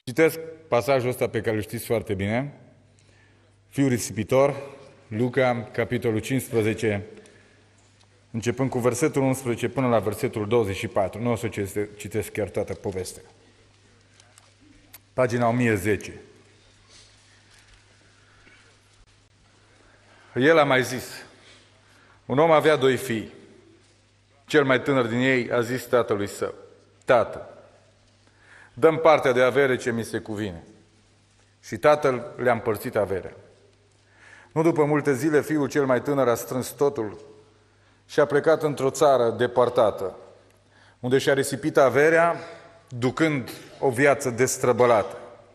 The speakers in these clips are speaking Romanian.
Citesc pasajul ăsta pe care îl știți foarte bine. Fiul risipitor, Luca, capitolul 15, începând cu versetul 11 până la versetul 24. Nu o să citesc chiar toată povestea. Pagina 1010. El a mai zis: un om avea doi fii. Cel mai tânăr din ei a zis tatălui său: Tată, dă-mi partea de avere ce mi se cuvine. Și tatăl le-a împărțit averea. Nu după multe zile, fiul cel mai tânăr a strâns totul și a plecat într-o țară depărtată, unde și-a risipit averea, ducând o viață destrăbălată.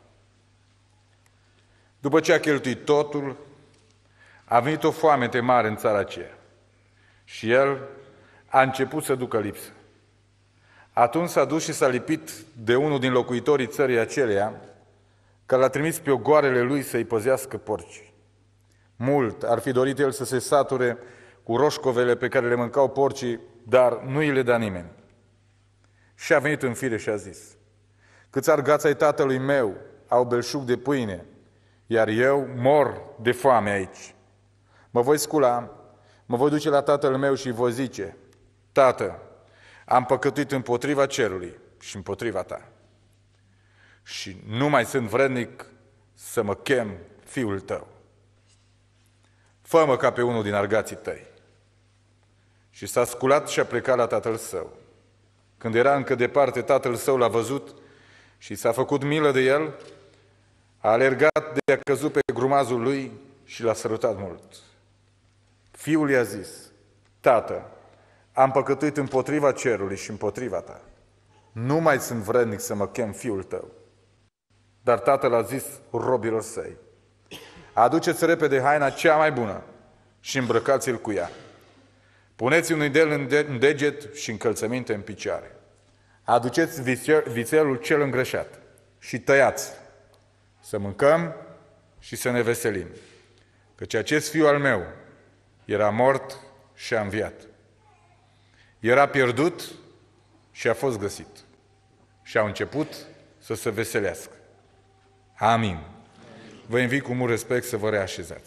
După ce a cheltuit totul, a venit o foamete mare în țara aceea și el a început să ducă lipsă. Atunci s-a dus și s-a lipit de unul din locuitorii țării aceleia, care l-a trimis pe ogoarele lui să-i păzească porcii. Mult ar fi dorit el să se sature cu roșcovele pe care le mâncau porcii, dar nu îi le da nimeni. Și a venit în fire și a zis: câți argați ai tatălui meu au belșug de pâine, iar eu mor de foame aici. Mă voi scula, mă voi duce la tatăl meu și îi voi zice: Tată, am păcătuit împotriva cerului și împotriva ta. Și nu mai sunt vrednic să mă chem fiul tău. Fă-mă ca pe unul din argații tăi. Și s-a sculat și a plecat la tatăl său. Când era încă departe, tatăl său l-a văzut și s-a făcut milă de el, a alergat de a căzut pe grumazul lui și l-a sărutat mult. Fiul i-a zis: Tată, am păcătuit împotriva cerului și împotriva ta. Nu mai sunt vrednic să mă chem fiul tău. Dar tatăl a zis robilor săi: aduceți repede haina cea mai bună și îmbrăcați-l cu ea. Puneți un idel în deget și încălțăminte în picioare. Aduceți vițelul cel îngrășat și tăiați, să mâncăm și să ne veselim. Căci acest fiu al meu era mort și a înviat. Era pierdut și a fost găsit. Și au început să se veselească. Amin. Vă invit cu mult respect să vă reașezați.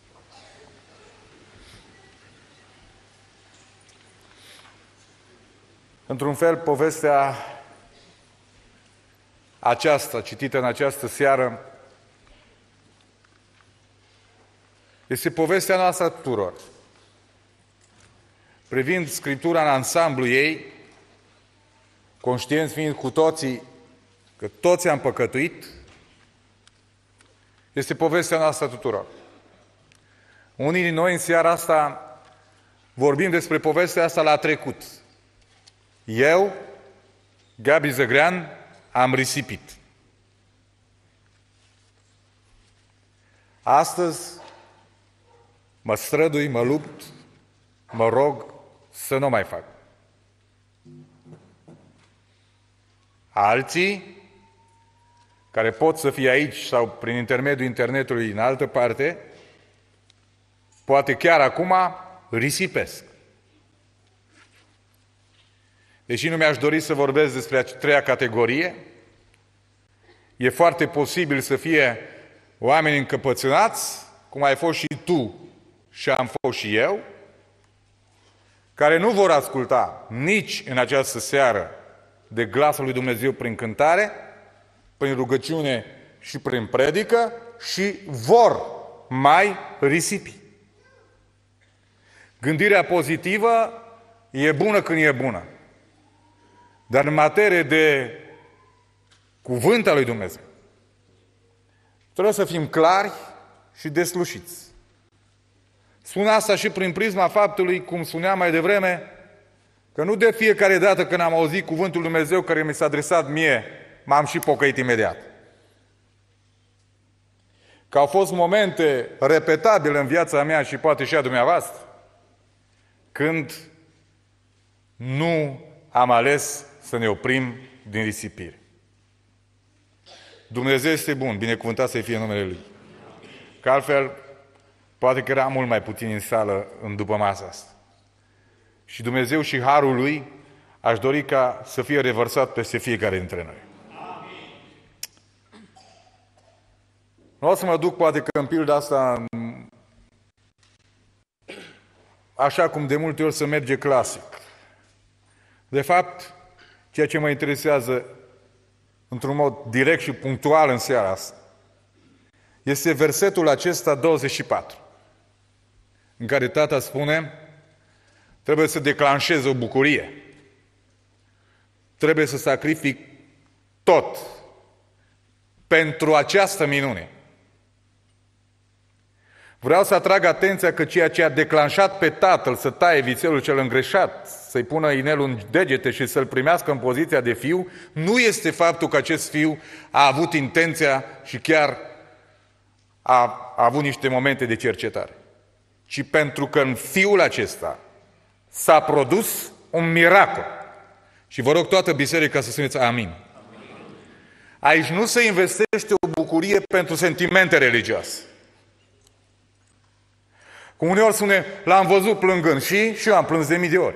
Într-un fel, povestea aceasta, citită în această seară, este povestea noastră a tuturor. Privind Scriptura în ansamblu ei, conștienți fiind cu toții că toți am păcătuit, este povestea noastră a tuturor. Unii din noi în seara asta vorbim despre povestea asta la trecut. Eu, Gabi Zăgrean, am risipit. Astăzi mă strădui, mă lupt, mă rog să nu mai fac. Alții, care pot să fie aici sau prin intermediul internetului în altă parte, poate chiar acum risipesc. Deși nu mi-aș dori să vorbesc despre a treia categorie, e foarte posibil să fie oameni încăpățânați, cum ai fost și tu și am fost și eu, care nu vor asculta nici în această seară de glasul lui Dumnezeu prin cântare, prin rugăciune și prin predică și vor mai risipi. Gândirea pozitivă e bună când e bună. Dar în materie de cuvânt al lui Dumnezeu, trebuie să fim clari și deslușiți. Spun asta și prin prisma faptului, cum spuneam mai devreme, că nu de fiecare dată când am auzit cuvântul lui Dumnezeu care mi s-a adresat mie, m-am și pocăit imediat. Că au fost momente repetabile în viața mea și poate și a dumneavoastră, când nu am ales să ne oprim din risipire. Dumnezeu este bun, binecuvântat să-i fie numele Lui. Că altfel, poate că era mult mai puțin în sală în după masa asta. Și Dumnezeu și harul Lui aș dori ca să fie revărsat peste fiecare dintre noi. Nu o să mă duc poate că în pilda asta așa cum de multe ori se merge clasic. De fapt, ceea ce mă interesează într-un mod direct și punctual în seara asta este versetul acesta 24, în care Tata spune: trebuie să declanșez o bucurie, trebuie să sacrific tot pentru această minune. Vreau să atrag atenția că ceea ce a declanșat pe tatăl să taie vițelul cel îngreșat, să-i pună inelul în degete și să-l primească în poziția de fiu, nu este faptul că acest fiu a avut intenția și chiar a avut niște momente de cercetare, ci pentru că în fiul acesta s-a produs un miracol. Și vă rog toată biserica să spuneți amin. Aici nu se investește o bucurie pentru sentimente religioase. Cum uneori spune, l-am văzut plângând și eu am plâns de mii de ori.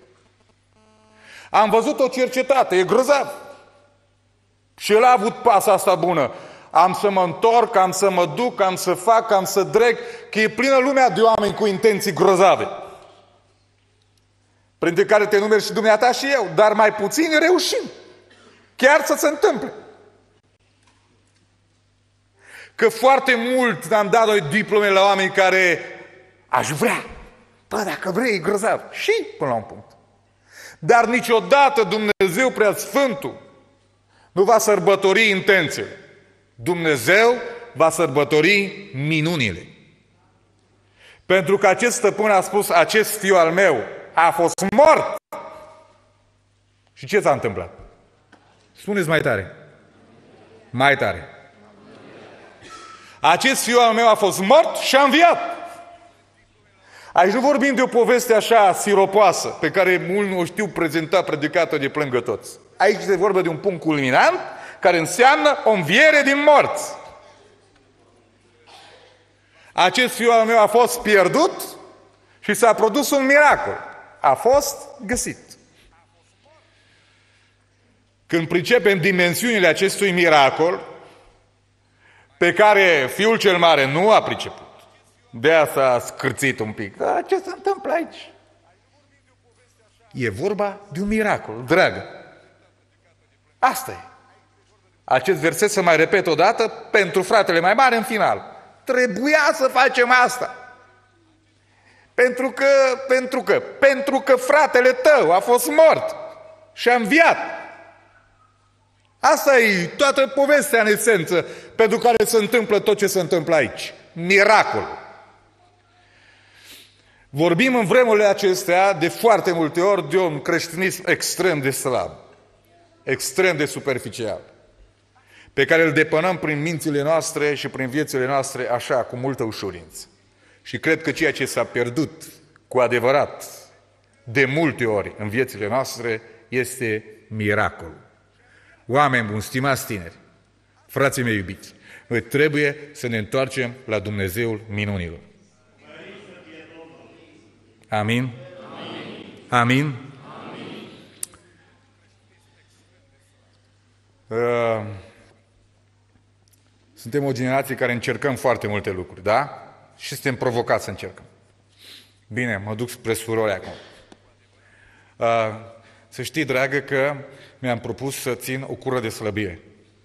Am văzut-o cercetată, e grozav. Și el a avut pasa asta bună. Am să mă întorc, am să mă duc, am să fac, am să dreg, că e plină lumea de oameni cu intenții grozave. Printre care te numeri și dumneata și eu, dar mai puțin reușim. Chiar să se întâmple. Că foarte mult am dat noi diplome la oameni care aș vrea. Bă, dacă vrei, e grozav. Și până la un punct. Dar niciodată Dumnezeu Preasfântul nu va sărbători intențiile. Dumnezeu va sărbători minunile. Pentru că acest stăpân a spus, acest fiu al meu a fost mort. Și ce s-a întâmplat? Spuneți mai tare. Mai tare. Acest fiu al meu a fost mort și a înviat. Aici nu vorbim de o poveste așa siropoasă, pe care mulți o știu prezenta, predicată de plângă toți. Aici se vorbește de un punct culminant, care înseamnă o înviere din morți. Acest fiu al meu a fost pierdut și s-a produs un miracol. A fost găsit. Când pricepem dimensiunile acestui miracol, pe care fiul cel mare nu a priceput, de-aia s-a scârțit un pic. Dar ce se întâmplă aici? E vorba de un miracol, dragă. Asta e. Acest verset se mai repet o dată pentru fratele mai mare în final. Trebuia să facem asta. Pentru că fratele tău a fost mort și a înviat. Asta e toată povestea în esență pentru care se întâmplă tot ce se întâmplă aici. Miracol. Vorbim în vremurile acestea de foarte multe ori de un creștinism extrem de slab, extrem de superficial, pe care îl depănăm prin mințile noastre și prin viețile noastre așa, cu multă ușurință. Și cred că ceea ce s-a pierdut cu adevărat de multe ori în viețile noastre este miracolul. Oameni buni, stimați tineri, frații mei iubiți, noi trebuie să ne întoarcem la Dumnezeul minunilor. Amin? Amin? Suntem o generație care încercăm foarte multe lucruri, da? Și suntem provocați să încercăm. Bine, mă duc spre surori acum. Să știi, dragă, că mi-am propus să țin o cură de slăbire.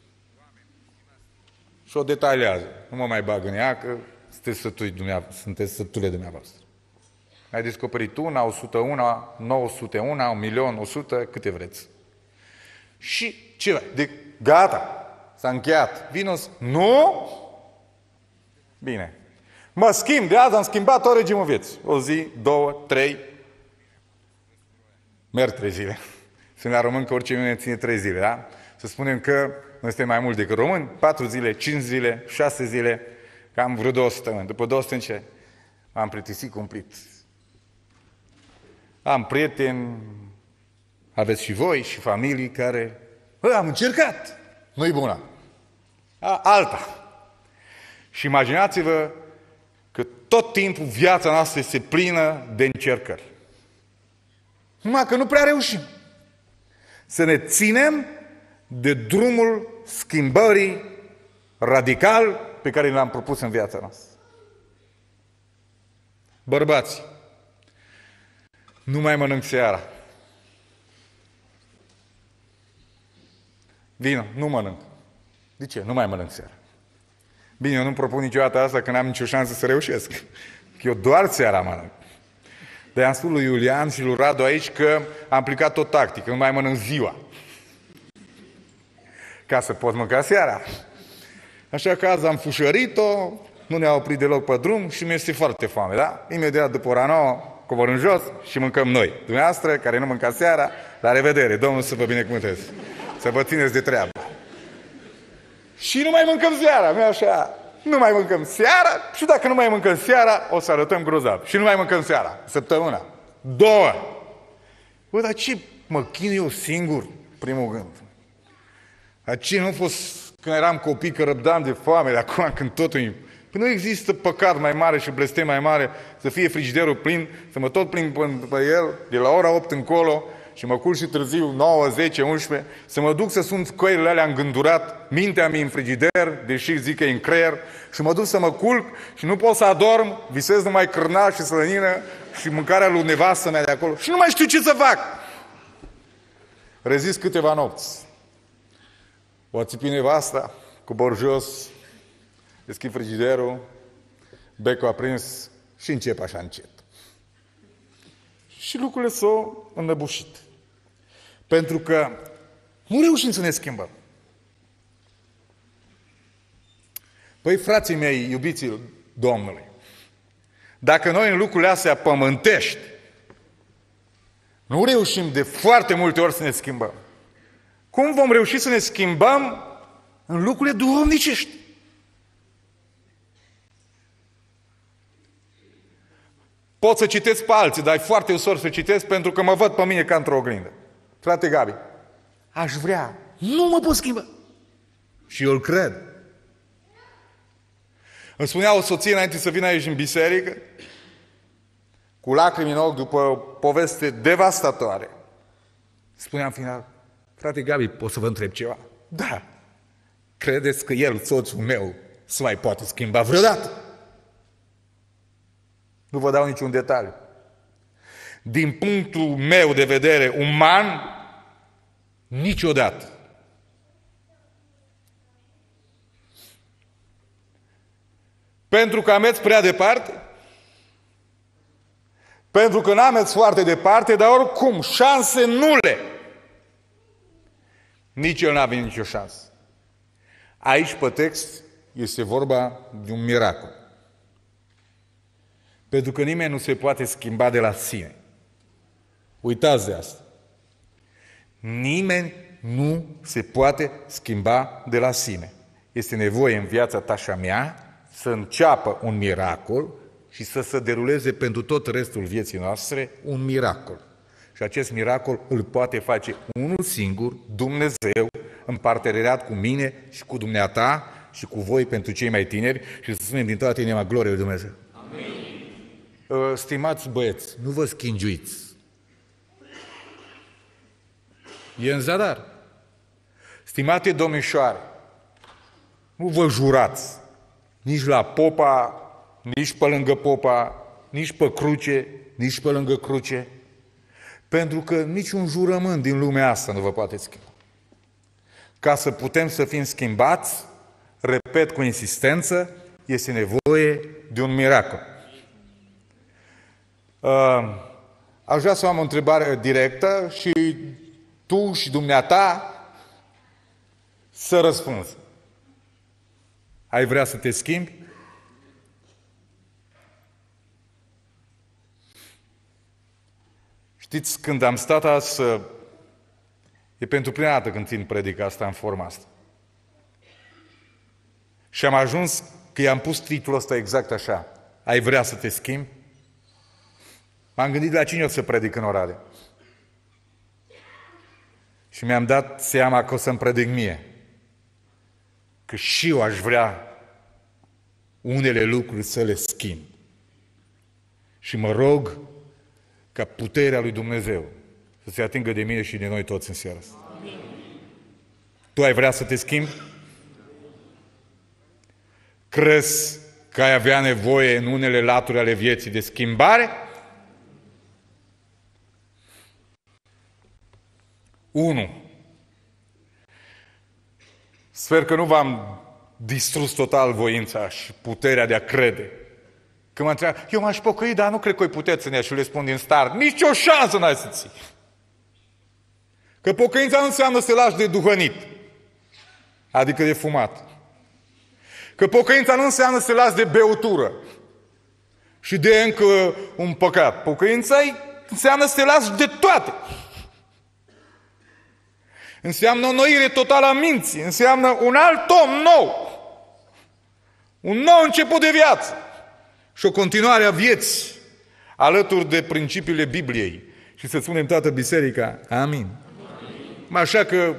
Și o detaliază. Nu mă mai bag în ea, că sunteți sătule dumneavoastră. Ai descoperit una, 101, 901, 1.100.000, câte vreți. Și ce? Gata, s-a încheiat. Vino-s? Nu? Bine. Mă schimb, de azi am schimbat tot regimul vieții. O zi, 2, 3. Merg 3 zile. Sunt la român că orice minune ține 3 zile, da? Să spunem că noi suntem mai mult decât români, 4 zile, 5 zile, 6 zile, cam vreo 2 săptămâni. După 2 săptămâni ce? M-am plictisit cumplit. Am prieteni, aveți și voi, și familii care... am încercat! Nu-i bună. Alta. Și imaginați-vă că tot timpul viața noastră este plină de încercări. Numai că nu prea reușim. Să ne ținem de drumul schimbării radical pe care le-am propus în viața noastră. Bărbați, nu mai mănânc seara. Vino, nu mănânc. De ce? Nu mai mănânc seara. Bine, eu nu-mi propun niciodată asta, că n-am nicio șansă să reușesc. Că eu doar seara mănânc. Dar i-am spus lui Iulian și lui Radu aici că am aplicat o tactică, nu mai mănânc ziua. Ca să pot mânca seara. Așa că azi am fușărit-o, nu ne-a oprit deloc pe drum și mi-este foarte foame, da? Imediat după ora 9, coborâm jos și mâncăm noi. Dumneavoastră, care nu mâncați seara, la revedere, Domnul să vă binecuvânteze. Să vă țineți de treabă. Și nu mai mâncăm seara, nu așa? Nu mai mâncăm seara și dacă nu mai mâncăm seara, o să arătăm grozav. Și nu mai mâncăm seara, săptămâna. 2. Bă, dar ce mă chin eu singur, primul gând? Dar ce nu a fost când eram copii că răbdam de foame, dar acum când totul e... Păi nu există păcat mai mare și blestem mai mare să fie frigiderul plin, să mă tot plin pe el de la ora 8 încolo și mă culc și târziu 9, 10, 11, să mă duc să sun coilele alea îngândurat, mintea mi în frigider, deși zic că e în creier, și mă duc să mă culc și nu pot să adorm, visez numai cârnaș și slănină și mâncarea lui nevastă mea de acolo și nu mai știu ce să fac. Rezist câteva nopți. O țipi nevasta, cobor jos, deschid frigiderul, becul aprins și încep așa încet. Și lucrurile s-au înnăbușit. Pentru că nu reușim să ne schimbăm. Păi, frații mei, iubiții Domnului, dacă noi în lucrurile astea pământești nu reușim de foarte multe ori să ne schimbăm, cum vom reuși să ne schimbăm în lucrurile duhovnicești? Pot să citesc pe alții, dar e foarte ușor să citesc pentru că mă văd pe mine ca într-o oglindă. Frate Gabi, aș vrea, nu mă pot schimba. Și eu îl cred. Îmi spunea o soție înainte să vină aici în biserică, cu lacrimi în ochi după o poveste devastatoare. Spunea în final, frate Gabi, pot să vă întreb ceva? Da. Credeți că el, soțul meu, se mai poate schimba vreodată? Nu vă dau niciun detaliu. Din punctul meu de vedere uman, niciodată. Pentru că am mers prea departe, pentru că n-am mers foarte departe, dar oricum, șanse nule. Nici el n-a avut nicio șansă. Aici, pe text, este vorba de un miracol. Pentru că nimeni nu se poate schimba de la sine. Uitați de asta. Nimeni nu se poate schimba de la sine. Este nevoie în viața ta și a mea să înceapă un miracol și să se deruleze pentru tot restul vieții noastre un miracol. Și acest miracol îl poate face unul singur, Dumnezeu, în parteneriat cu mine și cu dumneata și cu voi pentru cei mai tineri și să spunem din toată inima glorie lui Dumnezeu. Amin. Stimați băieți, nu vă schingiuiți. E în zadar. Stimate domnișoare, nu vă jurați nici la popa, nici pe lângă popa, nici pe cruce, nici pe lângă cruce, pentru că niciun jurământ din lumea asta nu vă poate schimba. Ca să putem să fim schimbați, repet cu insistență, este nevoie de un miracol. Aș vrea să am o întrebare directă și tu și dumneata să răspunzi. Ai vrea să te schimbi? Știți, când am stat azi, e pentru prima dată când țin predica asta în forma asta. Și am ajuns că i-am pus titlul ăsta exact așa. Ai vrea să te schimbi? M-am gândit la cine o să predic în Oradea. Și mi-am dat seama că o să-mi predic mie. Că și eu aș vrea unele lucruri să le schimb. Și mă rog ca puterea lui Dumnezeu să se atingă de mine și de noi toți în seara asta. Tu ai vrea să te schimbi? Crezi că ai avea nevoie în unele laturi ale vieții de schimbare? 1. Sper că nu v-am distrus total voința și puterea de a crede. Când mă întreabă, eu m-aș pocăi, dar nu cred că o puteți în ea, și le spun din start, nici o șansă n-ai să ții. Că pocăința nu înseamnă să te lași de duhănit, adică de fumat. Că pocăința nu înseamnă să te lași de beutură și de încă un păcat. Pocăința înseamnă să te lași de toate. Înseamnă o înnoire totală a minții, înseamnă un alt om nou, un nou început de viață și o continuare a vieții alături de principiile Bibliei. Și să spunem toată biserica, amin. Așa că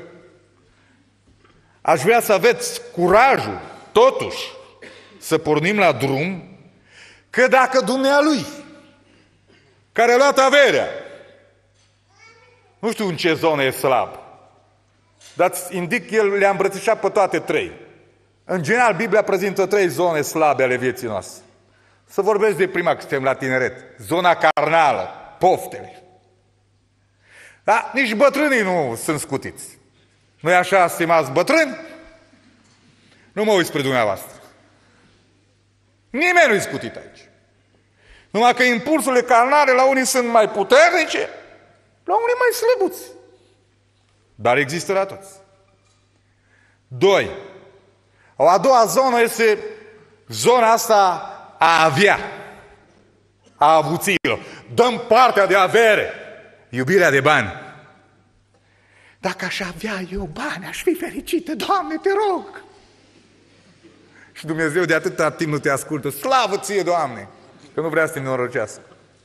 aș vrea să aveți curajul, totuși, să pornim la drum, că dacă dumnealui, care a luat averea, nu știu în ce zonă e slab, dar îți indic, el le-a îmbrățișat pe toate 3. În general, Biblia prezintă 3 zone slabe ale vieții noastre. Să vorbesc de prima, că suntem la tineret. Zona carnală, poftele. Dar nici bătrânii nu sunt scutiți. Nu-i așa, stimați bătrâni? Nu mă uit spre dumneavoastră. Nimeni nu-i scutit aici. Numai că impulsurile carnale la unii sunt mai puternice, la unii mai slăbuți. Dar există la toți. 2. O a doua zonă este zona asta a avea, a avuților. Dăm partea de avere, iubirea de bani. Dacă aș avea eu bani, aș fi fericită, Doamne, te rog. Și Dumnezeu de atâta timp nu te ascultă. Slavă ție, Doamne, că nu vrea să te nenorocească.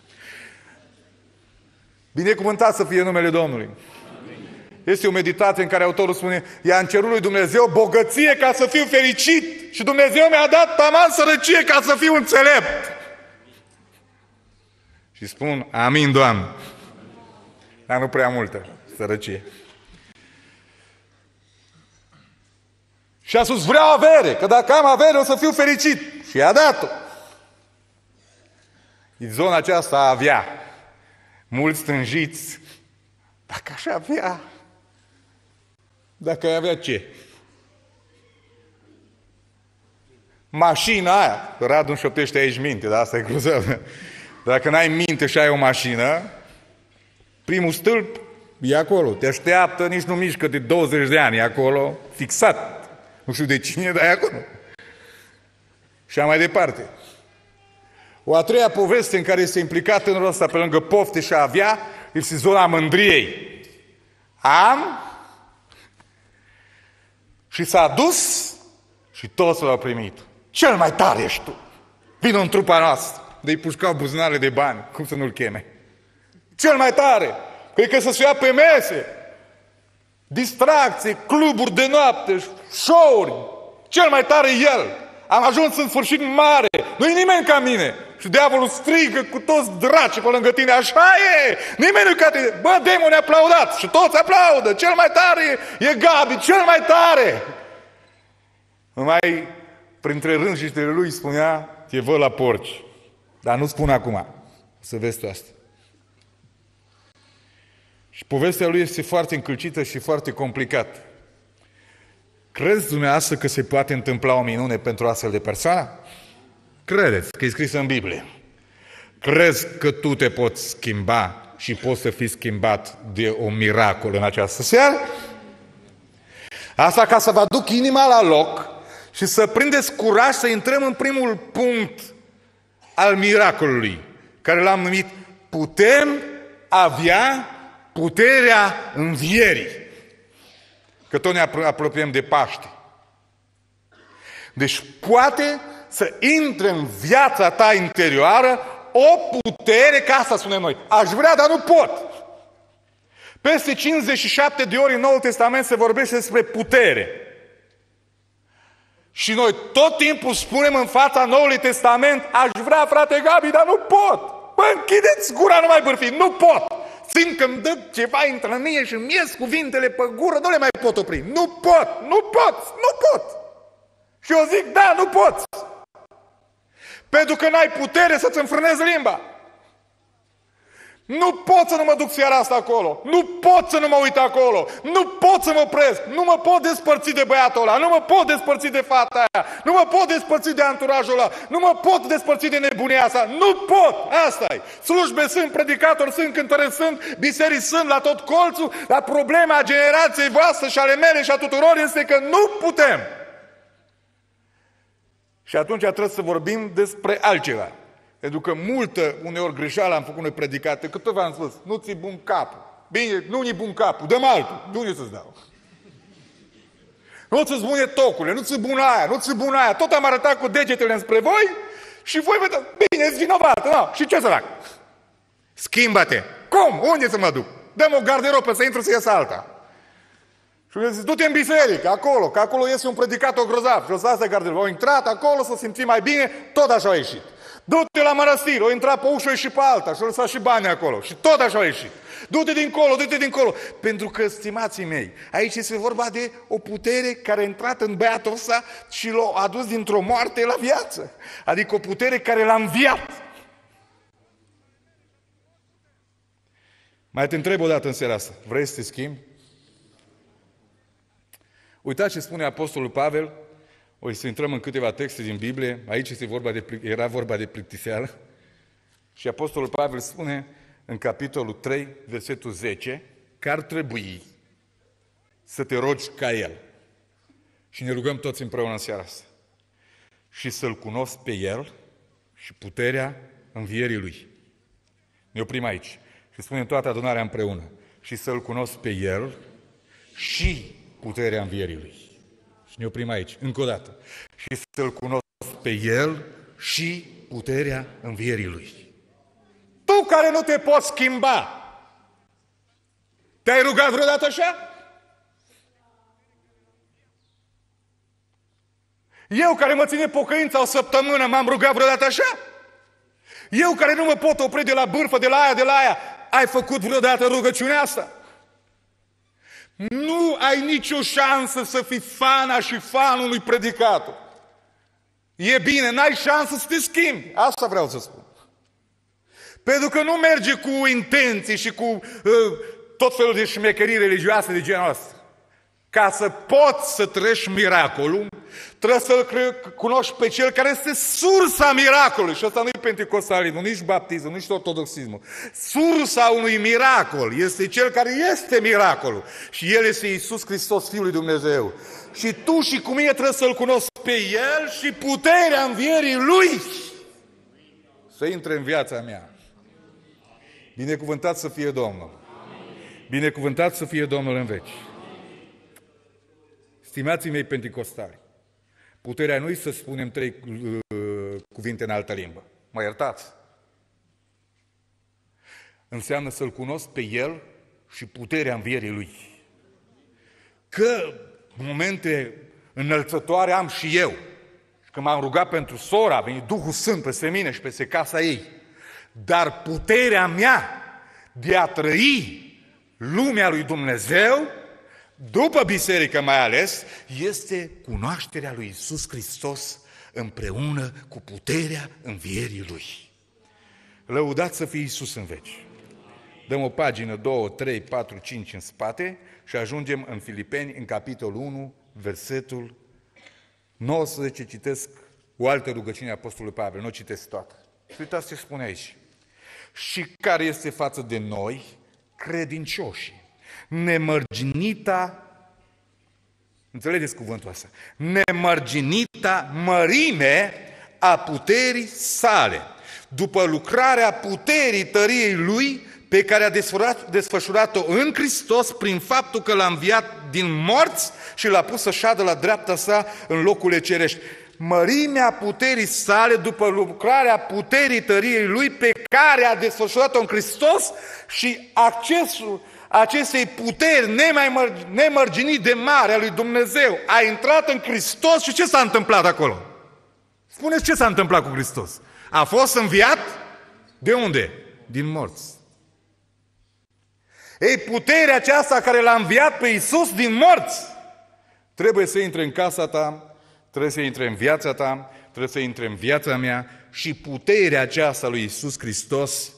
Binecuvântat să fie numele Domnului. Este o meditație în care autorul spune, i-a în cerul lui Dumnezeu bogăție ca să fiu fericit și Dumnezeu mi-a dat taman sărăcie ca să fiu înțelept. Și spun, amin, Doamne. Dar nu prea multă sărăcie. Și a spus, vreau avere, că dacă am avere o să fiu fericit. Și i-a dat-o. În zona aceasta a avea. Mulți stânjiți. Dacă aș avea... Dacă ai avea ce? Mașina aia. Radu înșoptește aici minte, dar asta e grozav. Dacă n-ai minte și ai o mașină, primul stâlp e acolo. Te așteaptă, nici nu mișcă de 20 de ani. E acolo, fixat. Nu știu de cine, dar e acolo. Și mai departe. O a treia poveste în care este implicat tânărul ăsta pe lângă pofte și a avea este zona mândriei. Am și s-a dus și toți l-au primit. Cel mai tare ești tu. Vino în trupa noastră. De-i pușcau buzunarele de bani. Cum să nu-l cheme? Cel mai tare. Cred că să-ți ia pe mese. Distracție, cluburi de noapte, show-uri. Cel mai tare e el. Am ajuns în sfârșit mare. Nu-i nimeni ca mine. Și diavolul strigă cu toți dracii pe lângă tine. Așa e! Nimeni nu-i ca tine. Bă, demoni, aplaudați! Și toți aplaudă. Cel mai tare e Gabi, cel mai tare! Numai printre rânjiștele lui spunea, te văd la porci. Dar nu spun acum. Să vezi tu asta. Și povestea lui este foarte încălcită și foarte complicată. Crezi dumneavoastră că se poate întâmpla o minune pentru astfel de persoană? Credeți că e scris în Biblie. Crezi că tu te poți schimba și poți să fii schimbat de un miracol în această seară? Asta ca să vă aduc inima la loc și să prindeți curaj să intrăm în primul punct al miracolului, care l-am numit putem avea puterea învierii. Că tot ne apropiem de Paște. Deci poate să intre în viața ta interioară o putere, ca asta spunem noi. Aș vrea, dar nu pot. Peste 57 de ori în Noul Testament se vorbește despre putere. Și noi tot timpul spunem în fața Noului Testament, aș vrea, frate Gabi, dar nu pot. Bă, închideți gura, nu mai bârfi, nu pot. Simt că îmi dă ceva între mine și îmi ies cuvintele pe gură, nu le mai pot opri. Nu pot, nu pot, nu pot. Și eu zic, da, nu pot. Pentru că n-ai putere să-ți înfrânezi limba. Nu pot să nu mă duc seara asta acolo. Nu pot să nu mă uit acolo. Nu pot să mă opresc. Nu mă pot despărți de băiatul ăla. Nu mă pot despărți de fata aia. Nu mă pot despărți de anturajul ăla. Nu mă pot despărți de nebunia asta. Nu pot! Asta-i. Slujbe sunt, predicatori sunt, cântări sunt, biserici sunt la tot colțul, dar problema generației voastre și ale mele și a tuturor este că nu putem. Și atunci trebuie să vorbim despre altceva. Pentru că multă, uneori greșeală am făcut noi predicate, că tot v-am spus, nu ți-i bun capul. Bine, nu-i bun capul, dă-mi altul. De unde să-ți dau? Nu ți-ți bune tocurile, nu ți-i bun aia, nu ți-i bun aia. Tot am arătat cu degetele înspre voi și voi vedeți, bine, ești vinovată, nu? Și ce să fac? Schimbă-te. Cum? Unde să mă duc? Dă-mi o garderobă să intru să ies alta. Și eu zic, du-te în biserică, acolo, că acolo iese un predicator grozav. Și o să lasă garderobă. Au intrat acolo, să simți mai bine, tot așa au ieșit. Du-te la mănăstire, o intra pe ușă și pe alta și o lăsa și bani acolo. Și tot așa au ieșit. Du-te dincolo, du-te dincolo. Pentru că, stimații mei, aici este vorba de o putere care a intrat în băiatul ăsta și l-a adus dintr-o moarte la viață. Adică o putere care l-a înviat. Mai te întreb o dată în seara asta. Vrei să te schimbi? Uitați ce spune Apostolul Pavel. O să intrăm în câteva texte din Biblie. Aici era vorba de plictiseală. Și Apostolul Pavel spune în capitolul 3, versetul 10, că ar trebui să te rogi ca El. Și ne rugăm toți împreună în seara asta. Și să-L cunosc pe El și puterea învierii Lui. Ne oprim aici. Și spunem toată adunarea împreună. Și să-L cunosc pe El și puterea învierii Lui. Și ne oprim aici, încă o dată. Și să-L cunosc pe El și puterea învierii Lui. Tu care nu te poți schimba, te-ai rugat vreodată așa? Eu care mă ține pocăința o săptămână, m-am rugat vreodată așa? Eu care nu mă pot opri de la bârfă, de la aia, ai făcut vreodată rugăciunea asta? Nu ai nicio șansă să fii fana și fanul unui predicator. E bine, n-ai șansă să te schimbi. Asta vreau să spun. Pentru că nu merge cu intenții și cu tot felul de șmecherii religioase de genul ăsta. Ca să poți să trăiești miracolul, trebuie să-L cunoști pe Cel care este sursa miracolului. Și ăsta nu e penticostalismul, nici baptismul, nici ortodoxismul. Sursa unui miracol este Cel care este miracolul. Și El este Iisus Hristos, Fiul lui Dumnezeu. Și tu și cu mine trebuie să-L cunoști pe El și puterea învierii Lui să intre în viața mea. Binecuvântat să fie Domnul. Binecuvântat să fie Domnul în veci. Stimații mei penticostali, puterea nu-i să spunem 3 cuvinte în altă limbă. Mă iertați? Înseamnă să-L cunosc pe El și puterea învierii Lui. Că momente înălțătoare am și eu. Și când m-am rugat pentru sora, a venit Duhul Sfânt peste mine și peste casa ei. Dar puterea mea de a trăi lumea lui Dumnezeu, după biserică mai ales, este cunoașterea lui Iisus Hristos împreună cu puterea învierii Lui. Lăudat să fie Iisus în veci. Dăm o pagină, 2, 3, 4, 5 în spate și ajungem în Filipeni, în capitolul 1, versetul 19, citesc o altă rugăciune a Apostolului Pavel, nu o citesc toată. Și uitați ce spune aici. Și care este față de noi, credincioși, nemărginita, înțelegeți cuvântul ăsta, nemărginita mărime a puterii sale, după lucrarea puterii tăriei Lui, pe care a desfășurat-o în Hristos prin faptul că L-a înviat din morți și L-a pus să șadă la dreapta sa în locurile cerești. Mărimea puterii sale după lucrarea puterii tăriei Lui pe care a desfășurat-o în Hristos și accesul acestei puteri nemărginit de mare a lui Dumnezeu a intrat în Hristos și ce s-a întâmplat acolo? Spuneți ce s-a întâmplat cu Hristos? A fost înviat? De unde? Din morți. Ei, puterea aceasta care L-a înviat pe Iisus din morți trebuie să intre în casa ta, trebuie să intre în viața ta, trebuie să intre în viața mea și puterea aceasta lui Iisus Hristos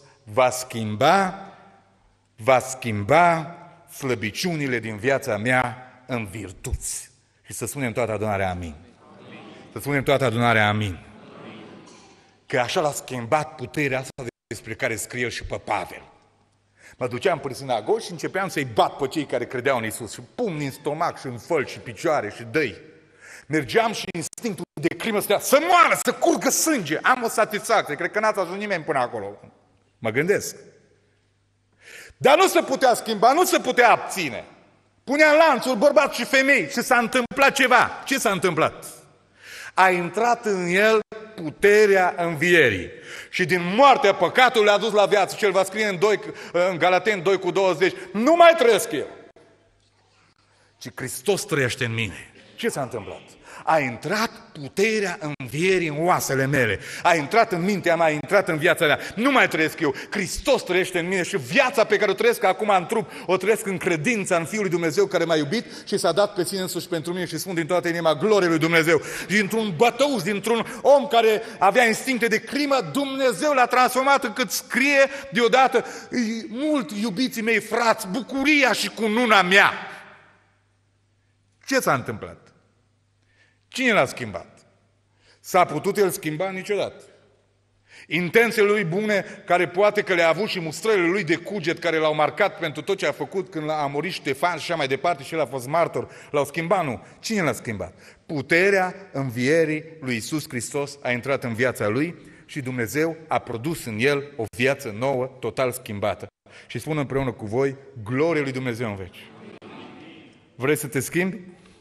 va schimba slăbiciunile din viața mea în virtuți. Și să spunem toată adunarea amin. Să spunem toată adunarea amin. Că așa l-a schimbat puterea asta despre care scrie el și pe Pavel. Mă duceam prin sinagogă și începeam să-i bat pe cei care credeau în Iisus. Și pumni în stomac și în făl și picioare și dăi. Mergeam și instinctul de crimă stătea să moară, să curgă sânge. Am o satisfacție. Cred că n-ați ajuns nimeni până acolo. Mă gândesc. Dar nu se putea schimba, nu se putea abține. Punea în lanțuri bărbați și femei și s-a întâmplat ceva. Ce s-a întâmplat? A intrat în el puterea învierii. Și din moartea păcatului le-a dus la viață. Cel va scrie în Galateni 2:20. Nu mai trăiesc eu, ci Hristos trăiește în mine. Ce s-a întâmplat? A intrat puterea învierii în oasele mele. A intrat în mintea mea, a intrat în viața mea. Nu mai trăiesc eu. Hristos trăiește în mine și viața pe care o trăiesc acum în trup, o trăiesc în credința în Fiul lui Dumnezeu care m-a iubit și s-a dat pe sine însuși pentru mine și spun din toată inima glorie lui Dumnezeu. Dintr-un bătăuș, dintr-un om care avea instincte de crimă, Dumnezeu l-a transformat încât scrie deodată: mult iubiții mei frați, bucuria și cununa mea. Ce s-a întâmplat? Cine l-a schimbat? S-a putut el schimba? Niciodată. Intențiile lui bune, care poate că le-a avut și mustrările lui de cuget, care l-au marcat pentru tot ce a făcut când a murit Ștefan și așa mai departe și el a fost martor, l-au schimbat? Nu. Cine l-a schimbat? Puterea învierii lui Iisus Hristos a intrat în viața lui și Dumnezeu a produs în el o viață nouă, total schimbată. Și spun împreună cu voi, glorie lui Dumnezeu în veci. Vrei să te schimbi?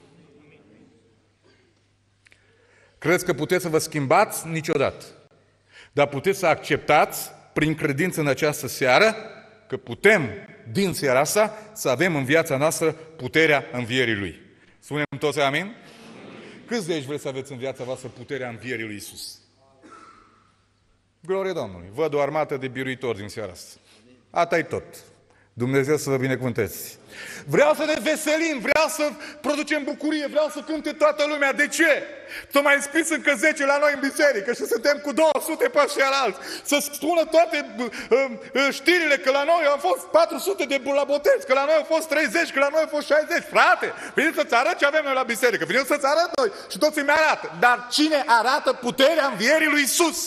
Crezi că puteți să vă schimbați? Niciodată. Dar puteți să acceptați, prin credință în această seară, că putem, din seara asta, să avem în viața noastră puterea învierii Lui. Spunem toți amin? Câți de aici vreți să aveți în viața voastră puterea învierii lui Iisus? Glorie Domnului! Văd o armată de biruitori din seara asta. Ata-i tot. Dumnezeu să vă binecuvânteze. Vreau să ne veselim, vreau să producem bucurie, vreau să cânte toată lumea. De ce? S-au mai înscris încă 10 la noi în biserică și suntem cu 200 pe ceilalți. Să spună toate știrile că la noi au fost 400 de la botezi, că la noi au fost 30, că la noi au fost 60. Frate, veniți să-ți arăt ce avem noi la biserică, veniți să-ți arăt noi și toți mi arată. Dar cine arată puterea învierii lui Iisus?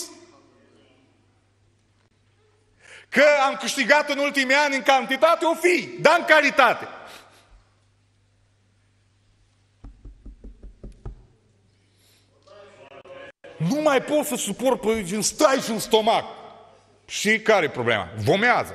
Că am câștigat în ultimii ani în cantitate, o fi, dar în calitate. Nu mai pot să suport în stai și în stomac. Și care e problema? Vomează.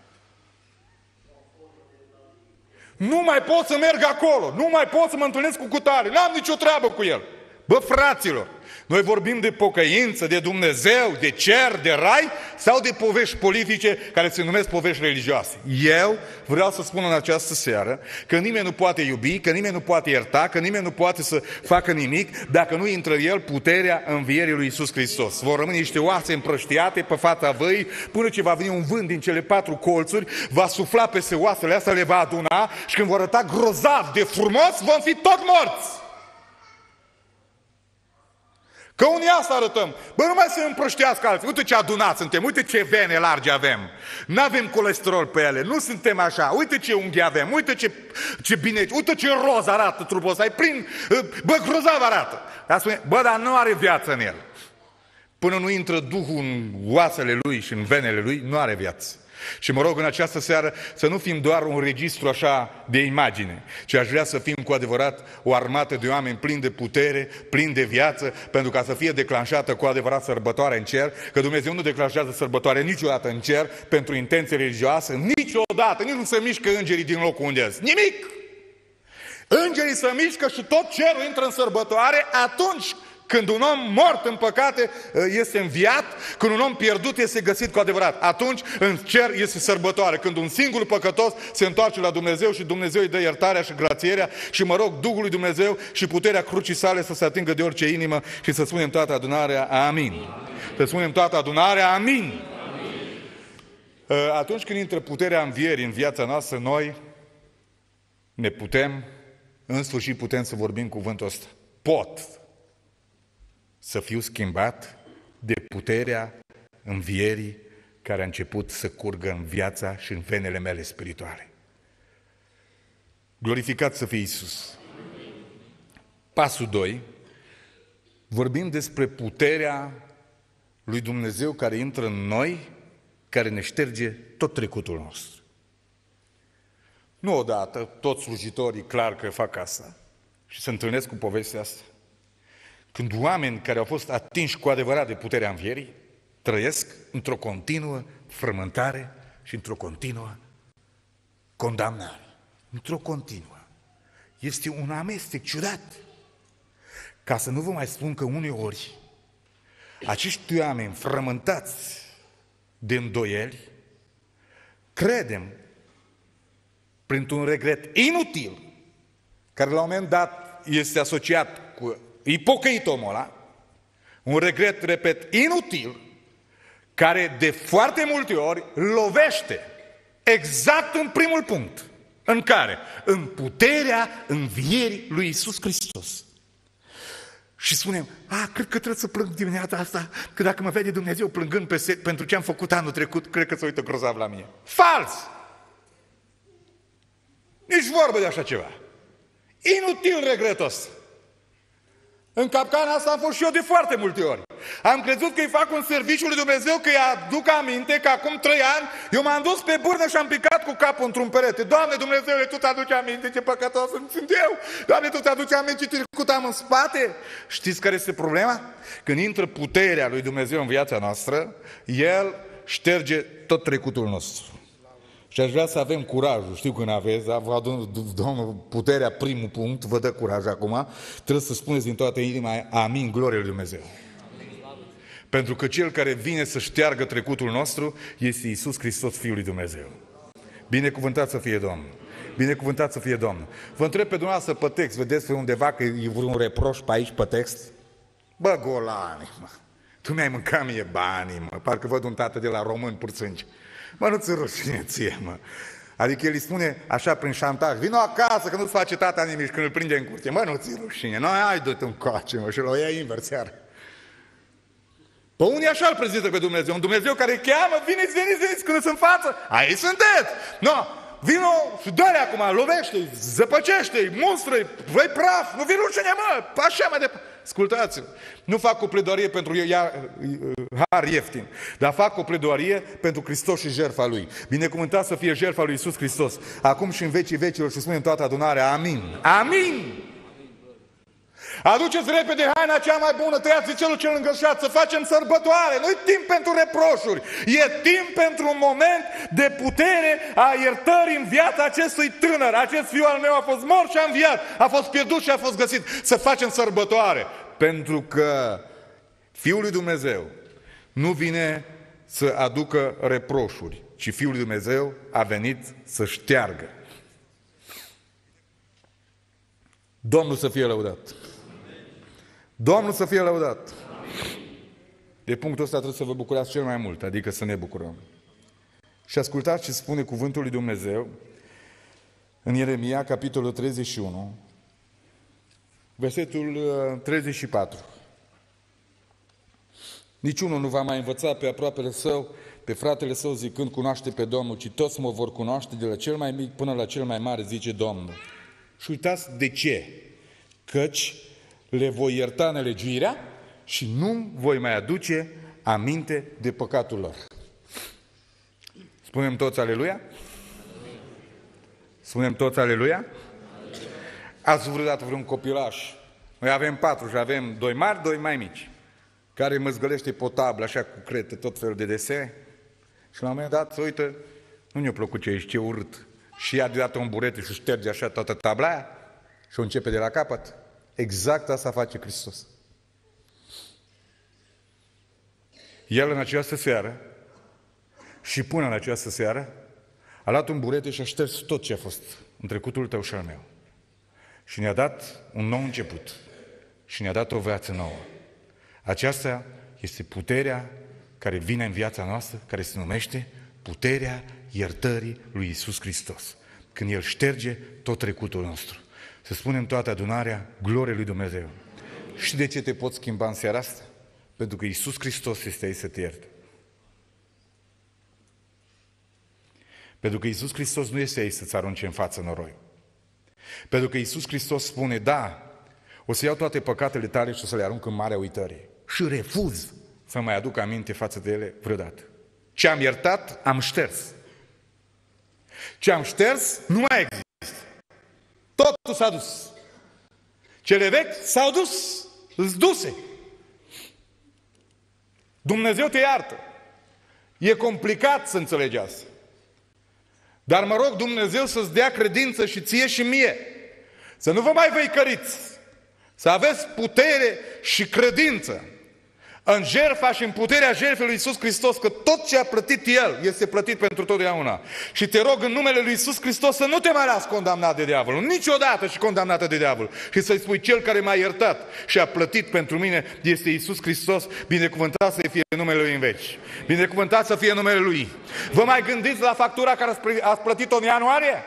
Nu mai pot să merg acolo, nu mai pot să mă întâlnesc cu cutare, n-am nicio treabă cu el. Bă, fraților, noi vorbim de pocăință, de Dumnezeu, de cer, de rai sau de povești politice care se numesc povești religioase. Eu vreau să spun în această seară că nimeni nu poate iubi, că nimeni nu poate ierta, că nimeni nu poate să facă nimic dacă nu intră el puterea învierii lui Iisus Hristos. Vor rămâne niște oase împrăștiate pe fața văii până ce va veni un vânt din cele 4 colțuri, va sufla peste oasele astea, le va aduna și când vor arăta grozav de frumos, vom fi tot morți. Că unii asta arătăm. Bă, nu mai se împrăștească alții. Uite ce adunați suntem, uite ce vene largi avem. N-avem colesterol pe ele, nu suntem așa. Uite ce unghi avem, uite ce bine, uite ce roz arată trupul ăsta. Bă, grozav arată. Dar spune, bă, dar nu are viață în el. Până nu intră Duhul în oasele lui și în venele lui, nu are viață. Și mă rog în această seară să nu fim doar un registru așa de imagine, ci aș vrea să fim cu adevărat o armată de oameni plini de putere, plini de viață, pentru ca să fie declanșată cu adevărat sărbătoarea în cer, că Dumnezeu nu declanșează sărbătoare niciodată în cer pentru intenție religioasă, niciodată, nici nu se mișcă îngerii din locul unde sunt. Nimic! Îngerii se mișcă și tot cerul intră în sărbătoare atunci când un om mort în păcate este înviat, când un om pierdut este găsit cu adevărat. Atunci în cer este sărbătoare, când un singur păcătos se întoarce la Dumnezeu și Dumnezeu îi dă iertarea și grațierea și mă rog Duhul lui Dumnezeu și puterea crucii sale să se atingă de orice inimă și să spunem toată adunarea amin. Să spunem toată adunarea amin. Atunci când intră puterea învierii în viața noastră, noi ne putem, în sfârșit putem să vorbim cuvântul ăsta. Pot să fiu schimbat de puterea învierii care a început să curgă în viața și în venele mele spirituale. Glorificat să fie Iisus! Pasul 2. Vorbim despre puterea lui Dumnezeu care intră în noi, care ne șterge tot trecutul nostru. Nu odată, toți slujitorii clar că fac asta și se întâlnesc cu povestea asta. Când oameni care au fost atinși cu adevărat de puterea învierii trăiesc într-o continuă frământare și într-o continuă condamnare. Într-o continuă. Este un amestec ciudat. Ca să nu vă mai spun că uneori acești oameni frământați de îndoieli credem printr-un regret inutil, care la un moment dat este asociat cu ipocăit omul ăla, un regret, repet, inutil, care de foarte multe ori lovește exact în primul punct. În care? În puterea învierii lui Iisus Hristos. Și spunem, cred că trebuie să plâng dimineața asta, că dacă mă vede Dumnezeu plângând pentru ce am făcut anul trecut, cred că se uită grozav la mine. Fals! Nici vorbă de așa ceva. Inutil regretul ăsta. În capcana asta am fost și eu de foarte multe ori. Am crezut că îi fac un serviciu lui Dumnezeu, că îi aduc aminte că acum 3 ani eu m-am dus pe bârnă și am picat cu capul într-un perete. Doamne Dumnezeule, Tu ți-aduci aminte ce păcătos sunt eu? Doamne, Tu ți-aduci aminte ce trecut am în spate? Știți care este problema? Când intră puterea lui Dumnezeu în viața noastră, El șterge tot trecutul nostru. Și aș vrea să avem curajul, știu că n-aveți, dar vă Domnul puterea, primul punct, vă dă curaj acum, trebuie să spuneți din toată inima, amin, glorie lui Dumnezeu. Amin. Pentru că Cel care vine să șteargă trecutul nostru este Iisus Hristos, Fiul lui Dumnezeu. Binecuvântat să fie Domnul! Binecuvântat să fie Domnul! Vă întreb pe dumneavoastră pe text, vedeți pe undeva că e vreun reproș pe aici, pe text? Bă, golani, mă! Tu mi-ai mâncat mie banii, mă! Parcă văd un tată de la români purțânci. Mă, nu ți rușine ție, mă. Adică el îi spune așa prin șantaj, vino acasă că nu-ți face tata nimic când îl prinde în curte. Mă, nu ți rușine, noi hai du-te în coace, mă, și l-o ia invers iar. Pe unii așa îl prezintă pe Dumnezeu, un Dumnezeu care îi cheamă, veniți, când sunt în față, aici sunteți. No, vino și dă-le acum, lovește-i, zăpăcește-i, mustră-i, vă-i praf, nu vii rușine, mă, așa mai departe. Ascultați-vă, nu fac o pledoarie pentru har ieftin, dar fac o pledoarie pentru Hristos și jertfa Lui. Binecuvântat să fie jertfa lui Iisus Hristos, acum și în vecii vecilor, și spunem toată adunarea, amin. Amin! Aduceți repede haina cea mai bună, tăiați celul cel îngășat, să facem sărbătoare. Nu-i timp pentru reproșuri, e timp pentru un moment de putere a iertării în viața acestui tânăr. Acest fiu al meu a fost mort și a înviat, a fost pierdut și a fost găsit. Să facem sărbătoare, pentru că Fiul lui Dumnezeu nu vine să aducă reproșuri, ci Fiul lui Dumnezeu a venit să șteargă. Domnul să fie lăudat! Domnul să fie lăudat! De punctul ăsta trebuie să vă bucurați cel mai mult, adică să ne bucurăm. Și ascultați ce spune cuvântul lui Dumnezeu în Ieremia, capitolul 31, versetul 34. Niciunul nu va mai învăța pe aproapele său, pe fratele său zicând, cunoaște pe Domnul, ci toți mă vor cunoaște de la cel mai mic până la cel mai mare, zice Domnul. Și uitați de ce? Căci le voi ierta nelegiuirea și nu voi mai aduce aminte de păcatul lor. Spunem toți aleluia? Spunem toți aleluia? Ați vreodată vreun copilaș? Noi avem 4 și avem 2 mari, 2 mai mici, care măzgălește pe o tablă așa cu crete, tot felul de desene, și la un moment dat se uită, nu ne-a plăcut ce ești, ce urât, și ia deodată un burete și șterge așa toată tabla aia și o începe de la capăt. Exact asta face Hristos. El în această seară și până în această seară a luat un burete și a șters tot ce a fost în trecutul tău și al meu. Și ne-a dat un nou început. Și ne-a dat o viață nouă. Aceasta este puterea care vine în viața noastră, care se numește puterea iertării lui Iisus Hristos. Când El șterge tot trecutul nostru. Să spunem toată adunarea, glorie lui Dumnezeu. Și de ce te poți schimba în seara asta? Pentru că Iisus Hristos este aici să te ierte. Pentru că Iisus Hristos nu este aici să-ți arunce în față noroi. Pentru că Iisus Hristos spune, da, o să iau toate păcatele tale și o să le arunc în marea uitării. Și refuz să mai aduc aminte față de ele vreodată. Ce am iertat, am șters. Ce am șters, nu mai există. Totul s-a dus. Cele vechi s-au dus, îți duse. Dumnezeu te iartă. E complicat să înțelegi asta. Dar mă rog Dumnezeu să-ți dea credință și ție și mie. Să nu vă mai văicăriți. Să aveți putere și credință în jertfa și în puterea jertfei lui Iisus Hristos, că tot ce a plătit El este plătit pentru totdeauna. Și te rog în numele lui Iisus Hristos să nu te mai lași condamnat de diavolul, niciodată și condamnată de diavol. Și să-i spui, Cel care m-a iertat și a plătit pentru mine este Iisus Hristos, binecuvântat să fie numele Lui în veci. Binecuvântat să fie numele Lui. Vă mai gândiți la factura care ați plătit-o în ianuarie?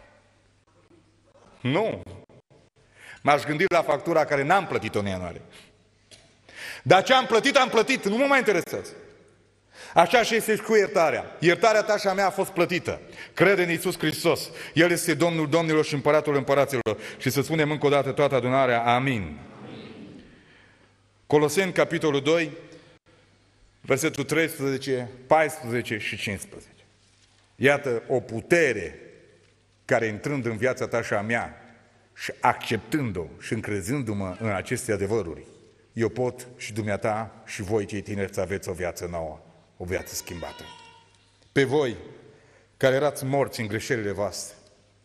Nu. M-aș gândi la factura care n-am plătit-o în ianuarie. Dar ce am plătit, nu mă mai interesează. Așa și este și cu iertarea. Iertarea ta și a mea a fost plătită. Crede în Iisus Hristos. El este Domnul Domnilor și Împăratul Împăraților. Și să spunem încă o dată toată adunarea, amin. Coloseni, capitolul 2, versetul 13, 14 și 15. Iată o putere care intrând în viața ta și a mea și acceptând-o și încrezându-mă în aceste adevăruri, eu pot și dumneata și voi, cei tineri, să aveți o viață nouă, o viață schimbată. Pe voi, care erați morți în greșelile voastre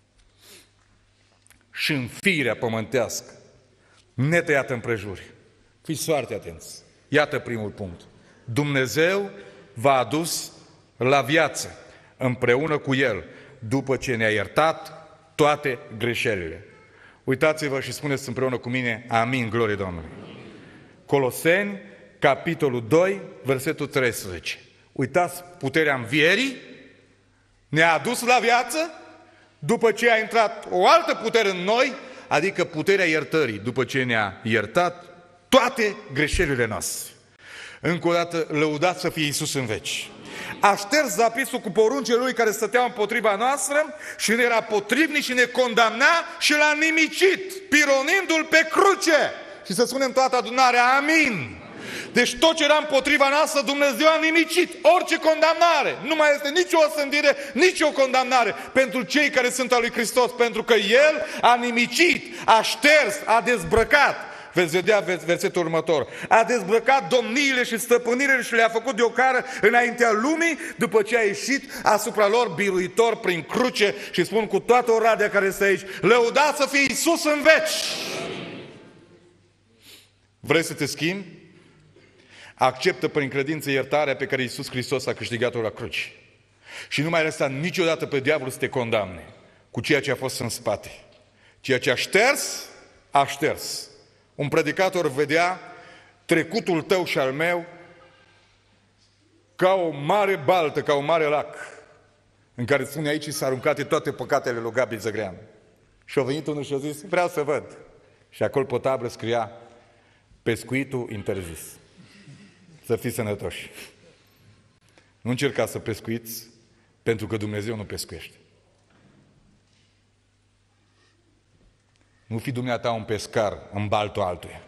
și în firea pământească, netăiată împrejur. Fiți foarte atenți. Iată primul punct. Dumnezeu v-a adus la viață împreună cu El, după ce ne-a iertat toate greșelile. Uitați-vă și spuneți împreună cu mine, amin, glorie Domnului. Coloseni, capitolul 2, versetul 13. Uitați, puterea învierii ne-a adus la viață după ce a intrat o altă putere în noi, adică puterea iertării, după ce ne-a iertat toate greșelile noastre. Încă o dată, lăudați să fie Iisus în veci. A șters zapisul cu poruncile Lui care stăteau împotriva noastră și ne era potrivnic și ne condamna și l-a nimicit, pironindu-l pe cruce. Și să spunem toată adunarea, amin. Deci tot ce era împotriva noastră, Dumnezeu a nimicit. Orice condamnare. Nu mai este nicio osândire, nicio condamnare pentru cei care sunt al lui Hristos. Pentru că El a nimicit, a șters, a dezbrăcat. Veți vedea versetul următor. A dezbrăcat domniile și stăpânirile și le-a făcut de ocară înaintea lumii, după ce a ieșit asupra lor biruitor prin cruce. Și spun cu toată oradea care este aici, lăudați să fie Iisus în veci. Vrei să te schimbi? Acceptă prin credință iertarea pe care Iisus Hristos a câștigat-o la cruce. Și nu mai lăsa niciodată pe diavolul să te condamne cu ceea ce a fost în spate. Ceea ce a șters, a șters. Un predicator vedea trecutul tău și al meu ca o mare baltă, ca un mare lac, în care spune aici s-au aruncate toate păcatele lui Gabi Zăgrean. Și a venit unul și a zis, vreau să văd. Și acolo pe tablă scria, pescuitul interzis. Să fiți sănătoși. Nu încercați să pescuiți, pentru că Dumnezeu nu pescuiește. Nu fi dumneata un pescar în baltul altuia.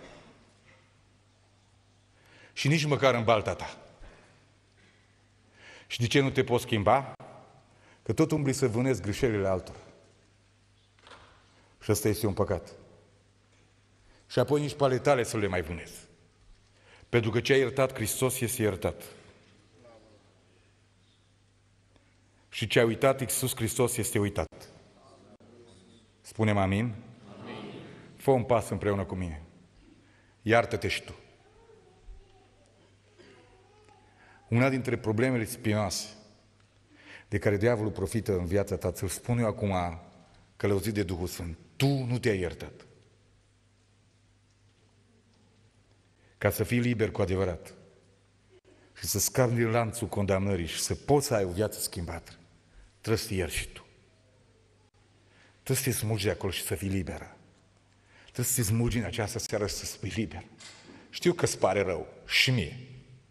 Și nici măcar în balta ta. Și de ce nu te poți schimba? Că tot umbli să vânezi greșelile altora. Și ăsta este un păcat. Și apoi nici pe ale tale să le mai vânezi. Pentru că ce a iertat Hristos este iertat. Și ce a uitat Iisus Hristos este uitat. Spunem amin? Amin. Fă un pas împreună cu mine. Iartă-te și tu. Una dintre problemele spinoase de care diavolul profită în viața ta, ți-l spun eu acum călăuzit de Duhul Sfânt. Tu nu te-ai iertat. Ca să fii liber cu adevărat și să scapi din lanțul condamnării și să poți să ai o viață schimbată, trebuie să te ierți și tu. Trebuie să te smulgi de acolo și să fii liberă. Trebuie să te smulgi în această seară și să spui liber. Știu că îți pare rău și mie.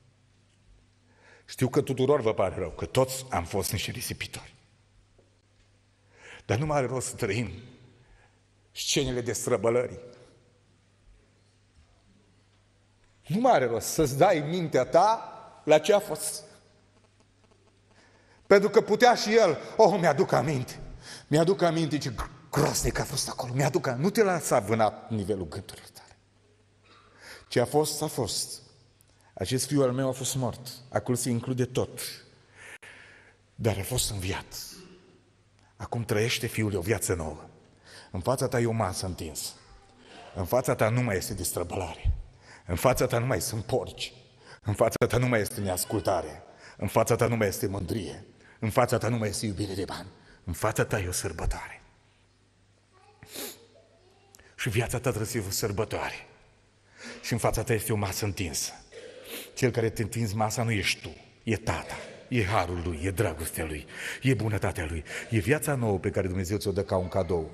Știu că tuturor vă pare rău, că toți am fost niște risipitori. Dar nu mai are rost să trăim scenele de străbălării. Nu mai are rost să-ți dai mintea ta la ce a fost. Pentru că putea și el, mi-aduc aminte. Mi-aduc aminte ce groasnic a fost acolo. Nu te lăsa vânat nivelul gândurilor tale. Ce a fost, a fost. Acest fiu al meu a fost mort. Acolo se include tot. Dar a fost înviat. Acum trăiește fiul o viață nouă. În fața ta e o masă întinsă. În fața ta nu mai este destrăbălare. În fața ta nu mai sunt porci. În fața ta nu mai este neascultare. În fața ta nu mai este mândrie. În fața ta nu mai este iubire de bani. În fața ta e o sărbătoare. Și viața ta trebuie să fie o sărbătoare. Și în fața ta este o masă întinsă. Cel care te întinzi masa nu ești tu, e Tata. E harul Lui, e dragostea Lui, e bunătatea Lui. E viața nouă pe care Dumnezeu ți-o dă ca un cadou.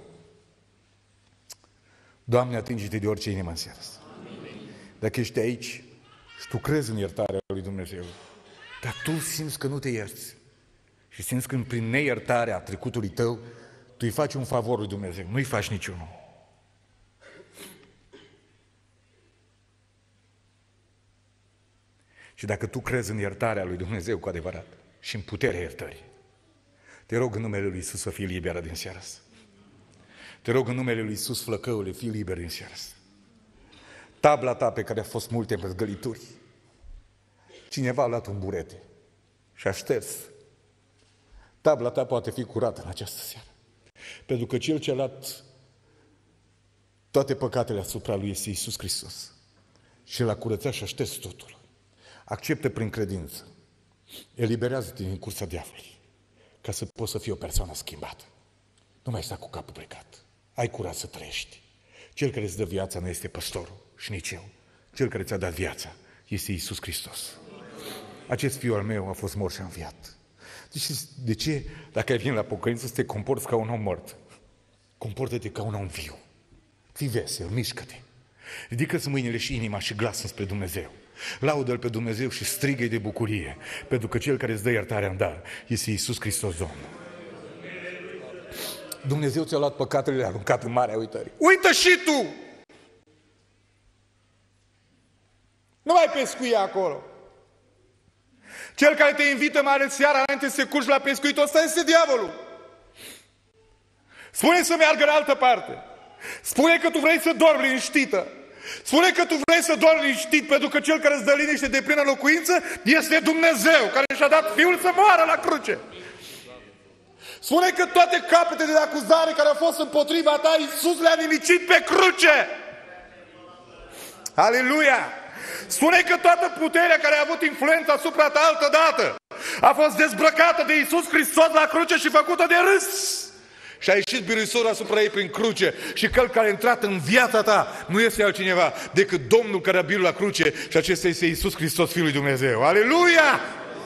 Doamne, atinge-te de orice inimă în seara asta. Dacă ești aici și tu crezi în iertarea lui Dumnezeu, dar tu simți că nu te ierți și simți că prin neiertarea trecutului tău, tu îi faci un favor lui Dumnezeu, nu îi faci niciunul. Și dacă tu crezi în iertarea lui Dumnezeu cu adevărat și în puterea iertării, te rog în numele lui Iisus să fii liberă din seara asta. Te rog în numele lui Iisus, flăcăule, fii liber din seara asta. Tabla ta pe care a fost multe măzgălituri, cineva a luat un burete și a șters. Tabla ta poate fi curată în această seară. Pentru că Cel ce a luat toate păcatele asupra Lui este Iisus Hristos. Și L-a curățat și a șters totul. Acceptă prin credință. Eliberează-te din cursa diavolului ca să poți să fii o persoană schimbată. Nu mai sta cu capul plecat. Ai curaj să trăiești. Cel care îți dă viața nu este păstorul și nici eu. Cel care ți-a dat viața este Iisus Hristos. Acest fiu al meu a fost mort și a înviat. De ce, dacă ai venit la pocăință, să te comporți ca un om mort? Comportă-te ca un om viu. Fii vesel, mișcă-te. Ridică-ți mâinile și inima și glasul spre Dumnezeu. Laudă-L pe Dumnezeu și strigă-i de bucurie, pentru că Cel care îți dă iertarea în dar este Iisus Hristos Domnul. Dumnezeu ți-a luat păcatele, le-a aruncat în marea uitării. Uită și tu! Nu mai pescuia acolo. Cel care te invită mare seara înainte să te culci la pescuit, ăsta este diavolul. Spune să meargă în altă parte. Spune că tu vrei să dormi liniștită. Spune că tu vrei să dormi liniștit, pentru că Cel care îți dă liniște de plină locuință este Dumnezeu, care și-a dat Fiul să moară la cruce. Spune că toate capetele de acuzare care au fost împotriva ta, Iisus le-a nimicit pe cruce. Aleluia! Spune că toată puterea care a avut influență asupra ta altădată a fost dezbrăcată de Iisus Hristos la cruce și făcută de râs. Și a ieșit biruisorul asupra ei prin cruce. Și cel care a intrat în viața ta nu este altcineva decât Domnul care a biruit la cruce. Și acesta este Iisus Hristos, Fiul lui Dumnezeu. Aleluia!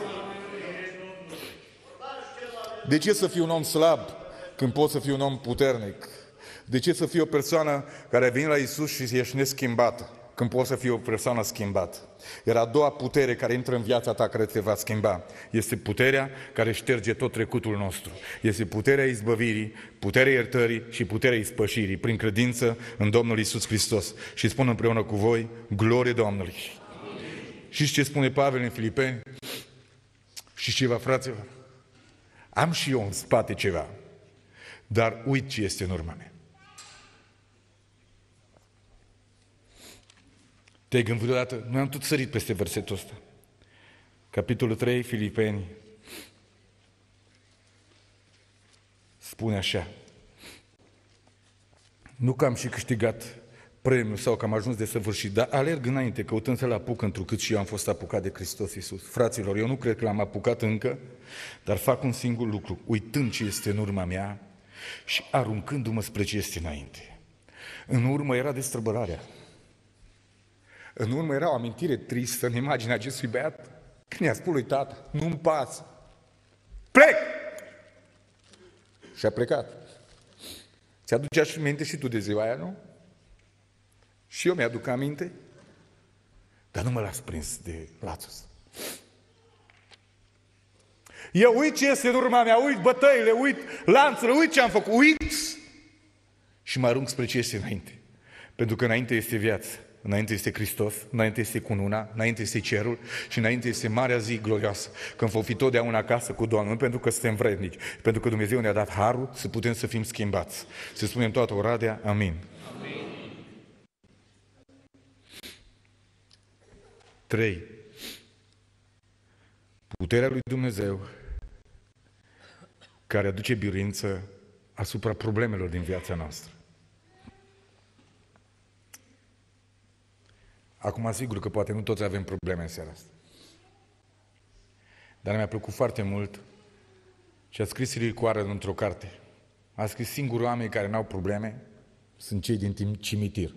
De ce să fii un om slab când poți să fii un om puternic? De ce să fii o persoană care a venit la Iisus și ești neschimbată când poți să fii o persoană schimbată? Iar a doua putere care intră în viața ta, care te va schimba, este puterea care șterge tot trecutul nostru. Este puterea izbăvirii, puterea iertării și puterea ispășirii, prin credință în Domnul Iisus Hristos. Și spun împreună cu voi, glorie Domnului! Știți ce spune Pavel în Filipeni? Și ceva, fraților? Am și eu în spate ceva, dar uit ce este în urma mea. Te-ai gândit vreodată? Noi am tot sărit peste versetul ăsta. Capitolul 3, Filipeni. Spune așa. Nu că am și câștigat premiul sau că am ajuns de săvârșit, dar alerg înainte, căutând să-L apuc întrucât și eu am fost apucat de Hristos Iisus. Fraților, eu nu cred că l-am apucat încă, dar fac un singur lucru, uitând ce este în urma mea și aruncându-mă spre ce este înainte. În urmă era destrăbălarea. În urmă era o amintire tristă în imaginea acestui băiat când i-a spus lui tată, nu-mi pasă, plec! Și a plecat. Ți-aducea și minte și tu de ziua aia, nu? Și eu mi-aduc aminte, dar nu mă las prins de lațul ăsta. Eu uit ce este în urma mea, uit bătăile, uit lanțurile, uit ce am făcut, uit și mă arunc spre ce este înainte. Pentru că înainte este viață, înainte este Hristos, înainte este cununa, înainte este cerul și înainte este marea zi glorioasă, când vom fi totdeauna acasă cu Domnul, nu pentru că suntem vrednici, pentru că Dumnezeu ne-a dat harul să putem să fim schimbați. Să spunem toată Oradea, amin. 3. Puterea lui Dumnezeu care aduce biruință asupra problemelor din viața noastră. Acum, sigur că poate nu toți avem probleme în seara asta. Dar mi-a plăcut foarte mult ce a scris Rick Warren într-o carte. A scris: singurii oameni care n-au probleme sunt cei din cimitir.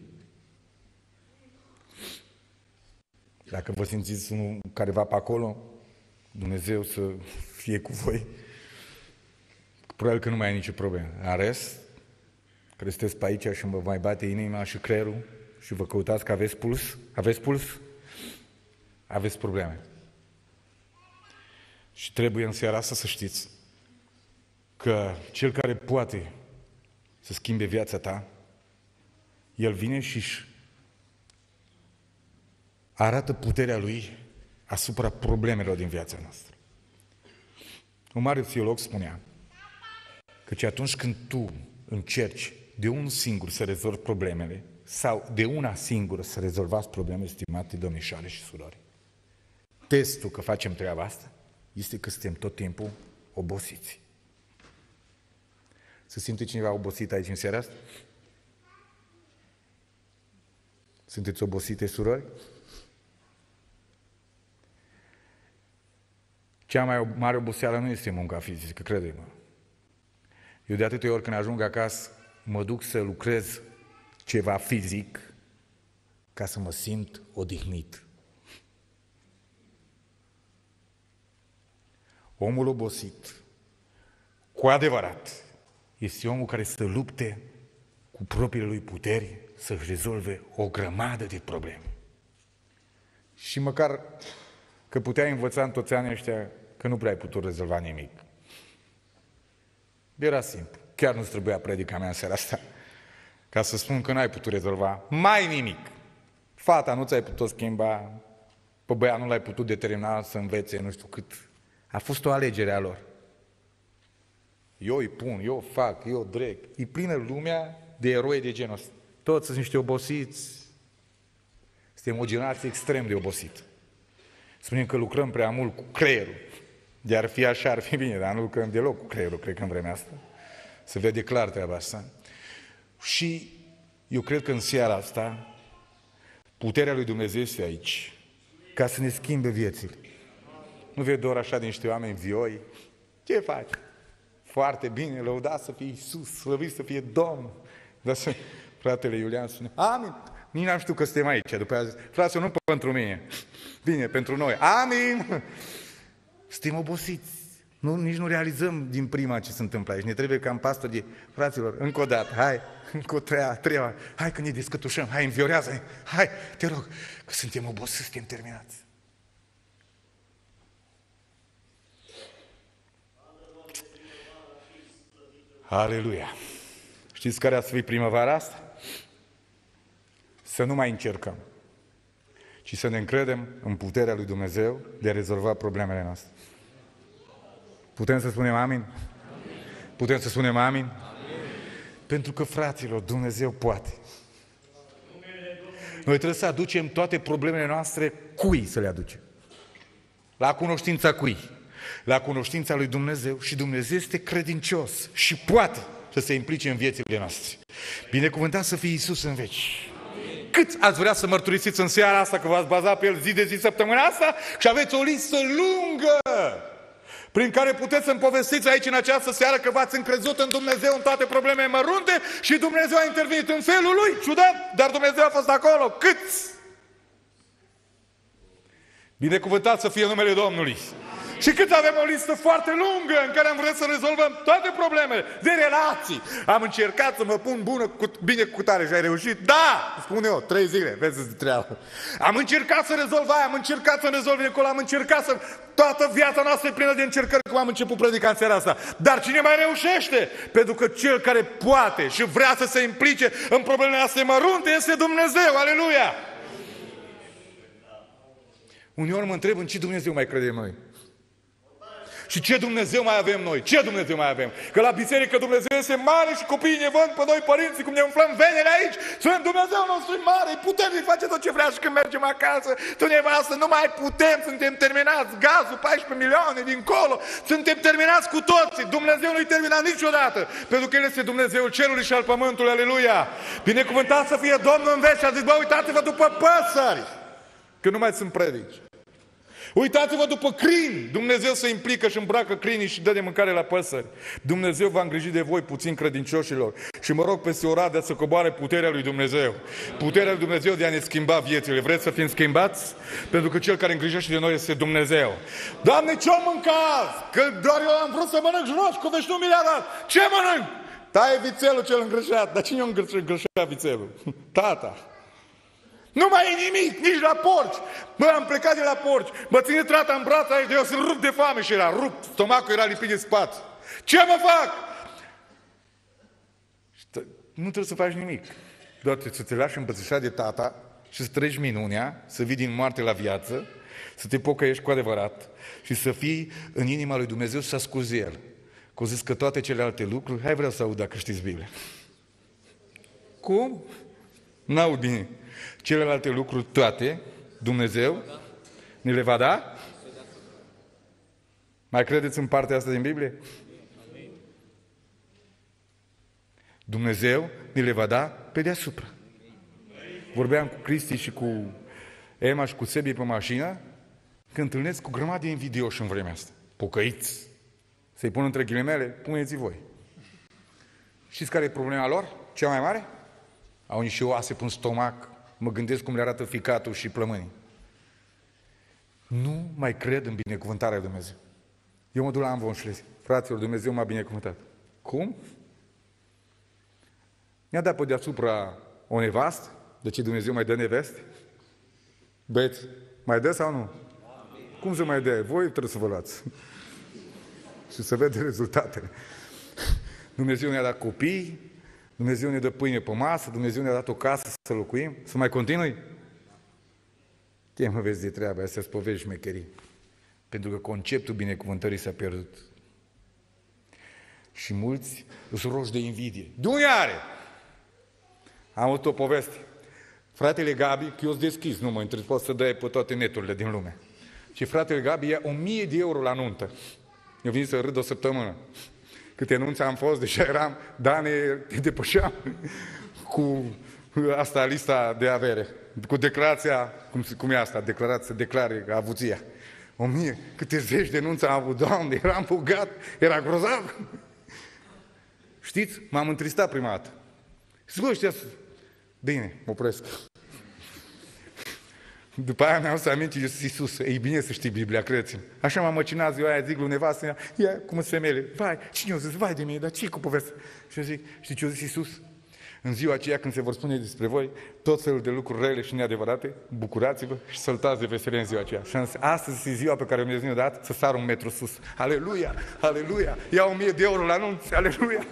Dacă vă simțiți careva pe acolo, Dumnezeu să fie cu voi, probabil că nu mai ai nicio problemă. În rest, că sunteți pe aici și vă mai bate inima și creierul și vă căutați că aveți puls, aveți probleme. Și trebuie în seara asta să știți că Cel care poate să schimbe viața ta, El vine și își arată puterea Lui asupra problemelor din viața noastră. Un mare psiholog spunea că atunci când tu încerci de unul singur să rezolvi problemele sau de una singură să rezolvați problemele, stimate domnișoare și surori, testul că facem treaba asta este că suntem tot timpul obosiți. Se simte cineva obosit aici în seara asta? Sunteți obosite, surori? Cea mai mare oboseală nu este munca fizică, crede-mă. Eu de atâtea ori când ajung acasă, mă duc să lucrez ceva fizic ca să mă simt odihnit. Omul obosit, cu adevărat, este omul care să lupte cu propriile lui puteri să-și rezolve o grămadă de probleme. Și măcar că puteai învăța în toți anii ăștia că nu prea ai putut rezolva nimic. Era simplu. Chiar nu-ți trebuia predica mea în seara asta ca să spun că n-ai putut rezolva mai nimic. Fata nu ți-ai putut schimba, pe băiat nu l-ai putut determina să învețe nu știu cât. A fost o alegere a lor. Eu îi pun, eu fac, eu dreg. E plină lumea de eroi de genul ăsta. Toți sunt niște obosiți. Suntem o generație extrem de obosit. Spunem că lucrăm prea mult cu creierul. De ar fi așa, ar fi bine, dar nu lucrăm deloc cu creierul, cred că în vremea asta. Se vede clar treaba asta. Și eu cred că în seara asta puterea lui Dumnezeu este aici, ca să ne schimbe viețile. Nu vezi doar așa de niște oameni vioi. Ce faci? Foarte bine, lăudat să fie Iisus, slăvit să fie Domnul. Dar fratele Iulian spune: amin. Nici n-am știut că suntem aici. După aia zice: frate, nu pentru mine. Bine, pentru noi. Amin. Suntem obosiți. Nici nu realizăm din prima ce se întâmplă aici. Ne trebuie ca în pastor de: fraților, încă o dată, hai, încă o treia, hai că ne descătușăm, hai, înviorează, hai, te rog, că suntem obosiți, suntem terminați. Aleluia! Știți care a să fie primăvara asta? Să nu mai încercăm, ci să ne încredem în puterea lui Dumnezeu de a rezolva problemele noastre. Putem să spunem amin? Amin. Putem să spunem amin? Amin. Pentru că, fraților, Dumnezeu poate. Noi trebuie să aducem toate problemele noastre cui să le aducem? La cunoștința cui? La cunoștința lui Dumnezeu. Și Dumnezeu este credincios și poate să se implice în viețile noastre. Binecuvântat să fie Iisus în veci. Cât ați vrea să mărturisiți în seara asta că v-ați bazat pe El zi de zi săptămâna asta și aveți o listă lungă prin care puteți să-mi povestiți aici în această seară că v-ați încrezut în Dumnezeu în toate problemele mărunte și Dumnezeu a intervenit în felul Lui, ciudat, dar Dumnezeu a fost acolo. Câți? Binecuvântat să fie numele Domnului. Și cât avem o listă foarte lungă în care am vrea să rezolvăm toate problemele de relații. Am încercat să mă pun bine cu tare și ai reușit? Da! Spun eu, 3 zile, vezi de treabă. Am încercat să rezolv aia, am încercat să rezolv acolo, am încercat să... Toată viața noastră e plină de încercări, cum am început predica în seara asta. Dar cine mai reușește? Pentru că cel care poate și vrea să se implice în problemele astea mărunte este Dumnezeu. Aleluia! Uneori mă întreb în ce Dumnezeu mai credem noi. Și ce Dumnezeu mai avem noi? Ce Dumnezeu mai avem? Că la biserică Dumnezeu este mare și copiii ne văd pe noi părinții cum ne umflăm venele aici. Suntem Dumnezeu nostru mare, putem să face tot ce vrea și când mergem acasă. Tu nevastă, nu mai putem, suntem terminați. Gazul, 14 milioane dincolo, suntem terminați cu toții. Dumnezeu nu-i terminat niciodată. Pentru că El este Dumnezeul cerului și al pământului, aleluia. Binecuvântat să fie Domnul în veci și a zis, bă, uitați-vă după păsări. Că nu mai sunt predici. Uitați-vă după crini. Dumnezeu se implică și îmbracă crinii și dă de mâncare la păsări. Dumnezeu va îngriji de voi puțin credincioșilor. Și mă rog peste Oradea să coboare puterea lui Dumnezeu. Puterea lui Dumnezeu de a ne schimba viețile. Vreți să fim schimbați? Pentru că Cel care îngrijește de noi este Dumnezeu. Doamne, ce-o mâncați? Că doar eu am vrut să mănânc roșcovești, nu mi le-a dat. Ce mănânc? Taie vițelul cel îngrășat. Dar cine a îngrășat vițelul? Tata. Nu mai e nimic, nici la porci. Bă, am plecat de la porci. Mă ține trata în braț aici, de eu sunt rupt de foame și era rupt. Stomacul era lipit de spate. Ce mă fac? Nu trebuie să faci nimic. Doar să te lași îmbrățișat de tata și să treci minunea, să vii din moarte la viață, să te pocăiești cu adevărat și să fii în inima lui Dumnezeu și să asculți El. Că o zis că toate celelalte lucruri, hai vreau să aud dacă știți Biblia. Cum? N-aud bine. Celelalte lucruri toate, Dumnezeu ne le va da? Mai credeți în partea asta din Biblie? Dumnezeu ne le va da pe deasupra. Vorbeam cu Cristi și cu Emma și cu Sebi pe mașină, că întâlnesc cu grămadă de invidioși în vremea asta. Pocăiți. Să-i pun între ghilimele, puneți voi. Știți care e problema lor? Cea mai mare? Au niște oase pe un stomac. Mă gândesc cum le arată ficatul și plămânii. Nu mai cred în binecuvântarea lui Dumnezeu. Eu mă duc la Amvon și le zic, fraților, Dumnezeu m-a binecuvântat. Cum? Mi-a dat pe deasupra o nevastă? De ce Dumnezeu mai dă neveste? Băieți, mai dă sau nu? Cum să mai dea? Voi trebuie să vă luați. Și să vedeți rezultatele. Dumnezeu ne-a dat copii, Dumnezeu ne dă pâine pe masă, Dumnezeu ne-a dat o casă să locuim. Să mai continui? Ce mă vezi de treaba astea, să-ți povești șmecherii. Pentru că conceptul binecuvântării s-a pierdut. Și mulți îți roși de invidie. De unde are? Am avut o poveste. Fratele Gabi, că eu sunt deschis, nu mă întreb, poți să dai pe toate neturile din lume. Și fratele Gabi ia 1000 de euro la nuntă. Eu vin să râd o săptămână. Câte nunți am fost, deja eram, Dane, te depășeam cu asta, lista de avere, cu declarația, cum e asta, declarația, să declare avuția. 1000, câte zeci de nunți am avut, Doamne, eram bogat, era grozav. Știți, m-am întristat prima dată. Zic, bă, știați, bine, mă opresc. După aia mi-am să aminte de Iisus. E bine să știi Biblia, credeți-mi. Așa m-am măcinat ziua aia, zic lui nevastă, ia cum sunt femeile. Vai, cine o zis? Vai de mine, dar ce-i cu povestea? Și eu zic, știi ce a zis Iisus? În ziua aceea când se vor spune despre voi tot felul de lucruri rele și neadevărate, bucurați-vă și săltați de veselie în ziua aceea. Și astăzi e ziua pe care Dumnezeu ne-a dat să sar 1 metru sus. Aleluia, aleluia, ia 1000 de euro la anunț, aleluia.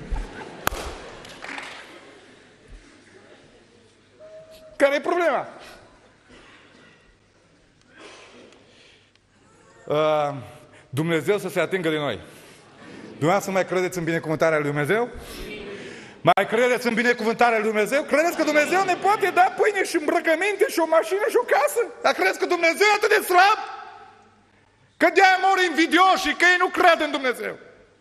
Care e problema? Dumnezeu să se atingă de noi. Dumneavoastră mai credeți în binecuvântarea lui Dumnezeu? Mai credeți în binecuvântarea lui Dumnezeu? Credeți că Dumnezeu ne poate da pâine și îmbrăcăminte și o mașină și o casă? Dar credeți că Dumnezeu e atât de slab? Că de-aia mor invidioși și că ei nu cred în Dumnezeu.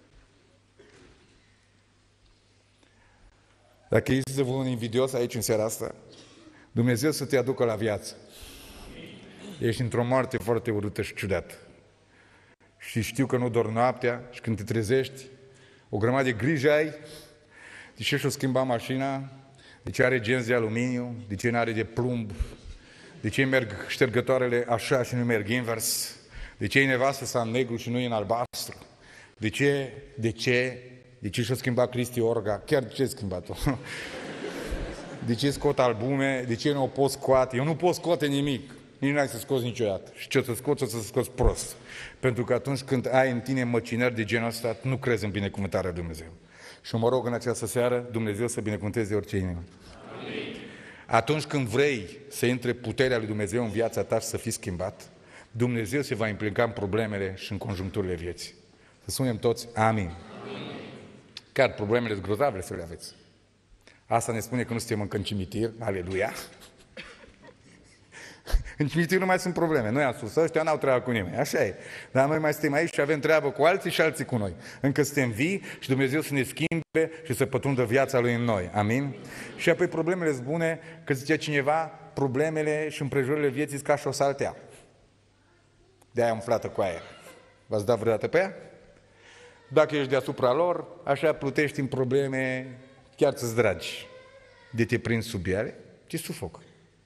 Dacă ești un invidios aici în seara asta, Dumnezeu să te aducă la viață. Ești într-o moarte foarte urâtă și ciudată. Și știu că nu dormi noaptea și când te trezești, o grămadă de grijă ai, de ce și-o schimba mașina, de ce are genți de aluminiu, de ce nu are de plumb, de ce merg ștergătoarele așa și nu merg invers, De ce e nevastă sa în negru și nu e în albastru? De ce și-a schimbat Cristi Orga? Chiar de ce a schimbat-o? De ce scot albume? De ce nu o pot scoate? Eu nu pot scoate nimic. Nici n-ai să scoți niciodată. Și ce o să scoți, o să scoți prost. Pentru că atunci când ai în tine măcinări de genul ăsta, nu crezi în binecuvântarea lui Dumnezeu. Și mă rog în această seară, Dumnezeu să binecuvânteze orice inimă. Amin. Atunci când vrei să intre puterea lui Dumnezeu în viața ta și să fii schimbat, Dumnezeu se va implica în problemele și în conjuncturile vieții. Să spunem toți, amin. Amin. Chiar problemele grozave să le aveți. Asta ne spune că nu suntem încă în cimitir, aleluia. În cimitir nu mai sunt probleme, noi am spus, ăștia n-au treabă cu nimeni, așa e. Dar noi mai suntem aici și avem treabă cu alții și alții cu noi. Încă suntem vii și Dumnezeu să ne schimbe și să pătrundă viața Lui în noi, amin? Și apoi problemele sunt bune, că zicea cineva, problemele și împrejurările vieții sunt ca și o saltea. De-aia umflată cu aer. V-ați dat vreodată pe ea? Dacă ești deasupra lor, așa plutești în probleme, chiar ți-ți dragi. De te prinzi sub ele, te sufocă.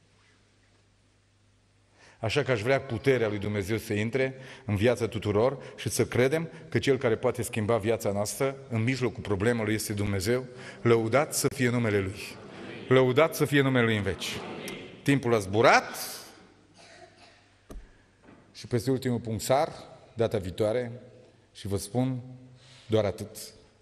Așa că aș vrea puterea lui Dumnezeu să intre în viața tuturor și să credem că Cel care poate schimba viața noastră în mijlocul problemelor este Dumnezeu. Lăudat să fie numele Lui. Lăudat să fie numele Lui în veci. Timpul a zburat și peste ultimul punct sar, data viitoare, și vă spun doar atât.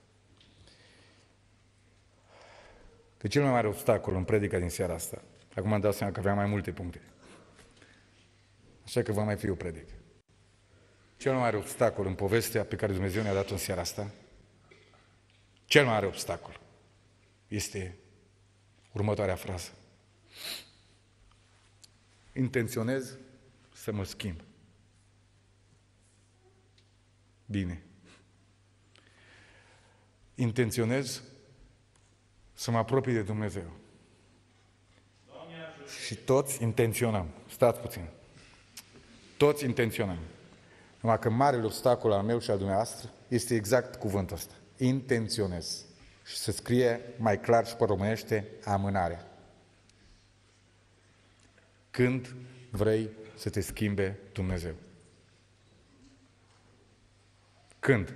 Că cel mai mare obstacol în predica din seara asta, acum am dat seama că aveam mai multe puncte, așa că va mai fi o predică. Cel mai mare obstacol în povestea pe care Dumnezeu ne-a dat-o în seara asta, cel mai mare obstacol este următoarea frază. Intenționez să mă schimb. Bine. Intenționez să mă apropii de Dumnezeu. Și toți intenționăm. Stați puțin. Toți intenționăm. Numai că marele obstacol al meu și al dumneavoastră este exact cuvântul ăsta. Intenționez. Și se scrie mai clar și pe românește amânarea. Când vrei să te schimbe Dumnezeu? Când?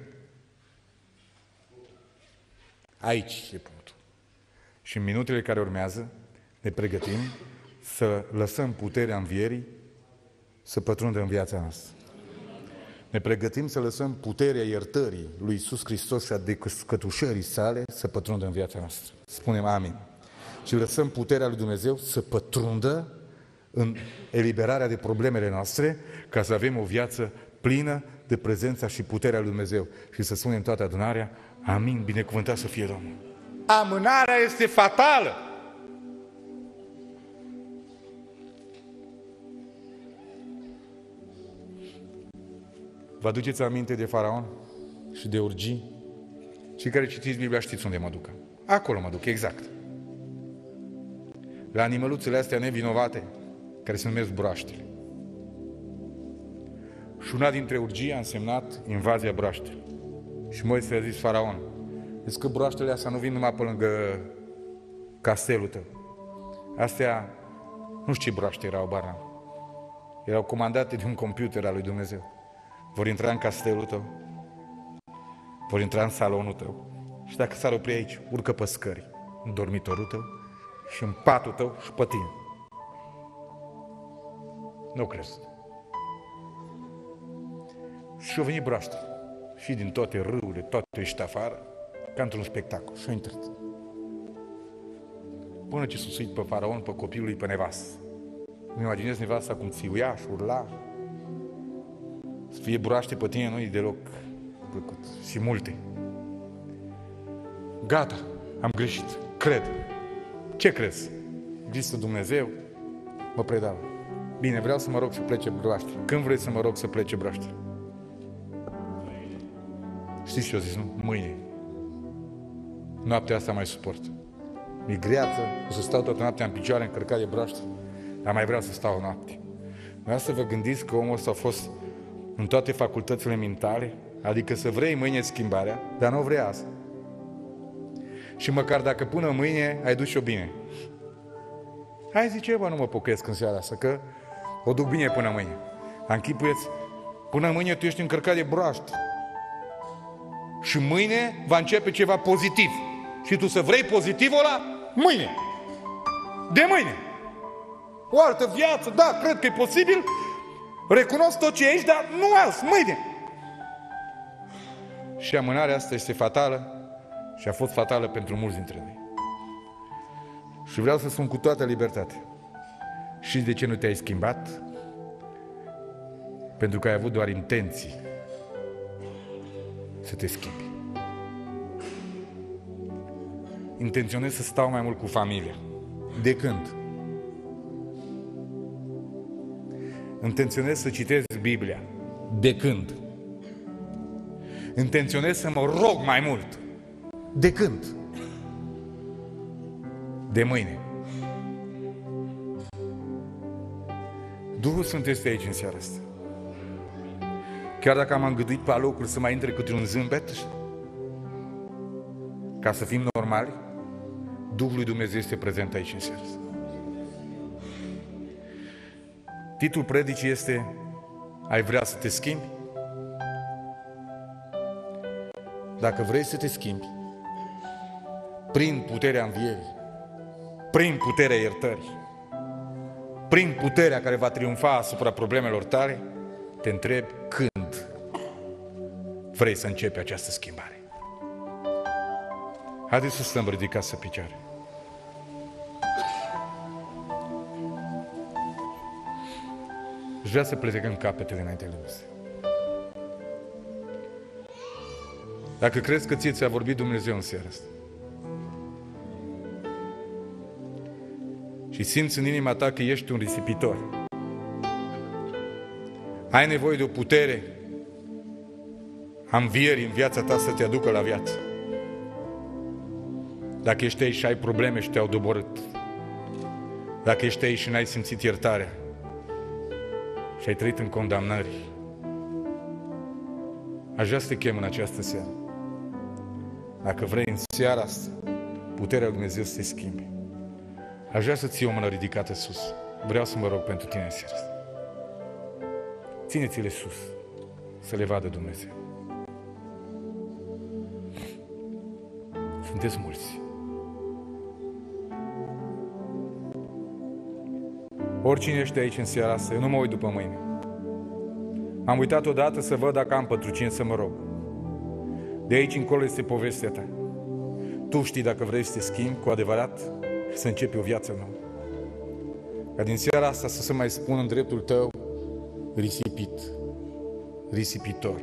Aici e punctul. Și în minutele care urmează ne pregătim să lăsăm puterea învierii să pătrundă în viața noastră. Ne pregătim să lăsăm puterea iertării lui Iisus Hristos și a descătușării sale să pătrundă în viața noastră. Spunem amin. Și lăsăm puterea lui Dumnezeu să pătrundă în eliberarea de problemele noastre ca să avem o viață plină de prezența și puterea lui Dumnezeu. Și să spunem toată adunarea, amin, binecuvântat să fie Domnul. Amânarea este fatală. Vă aduceți aminte de Faraon și de urgii? Cei care citiți Biblia știți unde mă duc. Acolo mă duc, exact. La animăluțele astea nevinovate, care se numesc broaștele. Și una dintre urgii a însemnat invazia broaștelor. Și Moise a zis Faraon, zic că broaștele astea nu vin numai pe lângă castelul tău. Astea, nu știu ce broaște erau, barna. Erau comandate de un computer al lui Dumnezeu. Vor intra în castelul tău, vor intra în salonul tău și dacă s-ar opri aici, urcă pe scări, în dormitorul tău și în patul tău și pe tine. Nu crezi. Și au venit broaște și din toate râurile, toate ieșit afară, ca într-un spectacol și au intrat. Până ce s-a suit pe Faraon, pe copilul lui, pe nevastă. Îmi imaginez nevasta cum țiuia și urla. Să fie broaște pe tine nu-i deloc plăcut. Și multe. Gata, am greșit. Cred. Ce crezi? Există Dumnezeu? Mă predau. Bine, vreau să mă rog să plece broaște. Când vrei să mă rog să plece broaște? Știți ce o zis, nu? Mâine. Noaptea asta mai suport. Mi-e greață, o să stau toată noaptea în picioare încărcat de broaște, dar mai vreau să stau o noapte. Vreau să vă gândiți că omul ăsta a fost în toate facultățile mentale, adică să vrei mâine schimbarea, dar nu vrei asta. Și măcar dacă până mâine ai duce-o bine. Hai zice, bă, nu mă pocăiesc în seara asta, că o duc bine până mâine. Închipuieți, Până mâine tu ești încărcat de broaște. Și mâine va începe ceva pozitiv. Și tu să vrei pozitivul ăla mâine. De mâine. O altă viață, da, cred că e posibil. Recunosc tot ce ești, dar nu azi, mâine. Și amânarea asta este fatală și a fost fatală pentru mulți dintre noi. Și vreau să spun cu toată libertatea. Știți de ce nu te-ai schimbat? Pentru că ai avut doar intenții să te schimbi. Intenționez să stau mai mult cu familia. De când? Intenționez să citesc Biblia. De când? Intenționez să mă rog mai mult. De când? De mâine. Duhul Sfânt este aici în seara asta. Chiar dacă am îngăduit pe alocuri să mai intre câte un zâmbet, ca să fim normali, Duhul lui Dumnezeu este prezent aici în seara asta. Titlul predicii este: ai vrea să te schimbi? Dacă vrei să te schimbi, prin puterea învierii, prin puterea iertării, prin puterea care va triumfa asupra problemelor tale, te întreb când vrei să începi această schimbare. Haideți să stăm ridicați să picioare. Își vrea să plecăm capetele înainte de Dumnezeu. Dacă crezi că ți-a vorbit Dumnezeu în seara asta și simți în inima ta că ești un risipitor, ai nevoie de o putere a învierii în viața ta să te aducă la viață. Dacă ești aici și ai probleme și te-au doborât, dacă ești aici și n-ai simțit iertarea și ai trăit în condamnări, aș vrea să te chem în această seară. Dacă vrei în seara asta puterea lui Dumnezeu să te schimbe, aș vrea să ții o mână ridicată sus. Vreau să mă rog pentru tine în seara asta. Ține-ți-le sus, să le vadă Dumnezeu. Sunteți mulți. Oricine ești aici în seara asta, eu nu mă uit după mâine. M-am uitat odată să văd dacă am pentru cine să mă rog. De aici încolo este povestea ta. Tu știi dacă vrei să te schimbi cu adevărat și să începi o viață nouă. Ca din seara asta să se mai spun în dreptul tău: risipit, risipitor,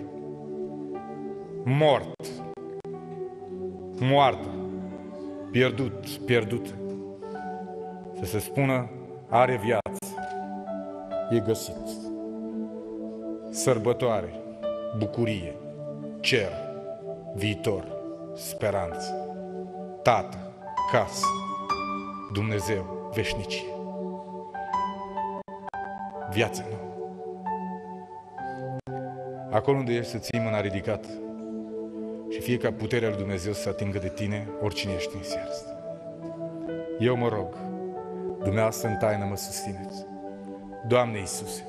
mort, moartă, pierdut, pierdută. Să se spună: are viață, e găsit, sărbătoare, bucurie, cer, viitor, speranță, tată, casă, Dumnezeu, veșnicie, viață nouă. Acolo unde ești, să ții mâna ridicată și fie ca puterea lui Dumnezeu să atingă de tine oricine ești în seara asta. Eu mă rog, dumneavoastră în taină mă susțineți. Doamne Iisuse,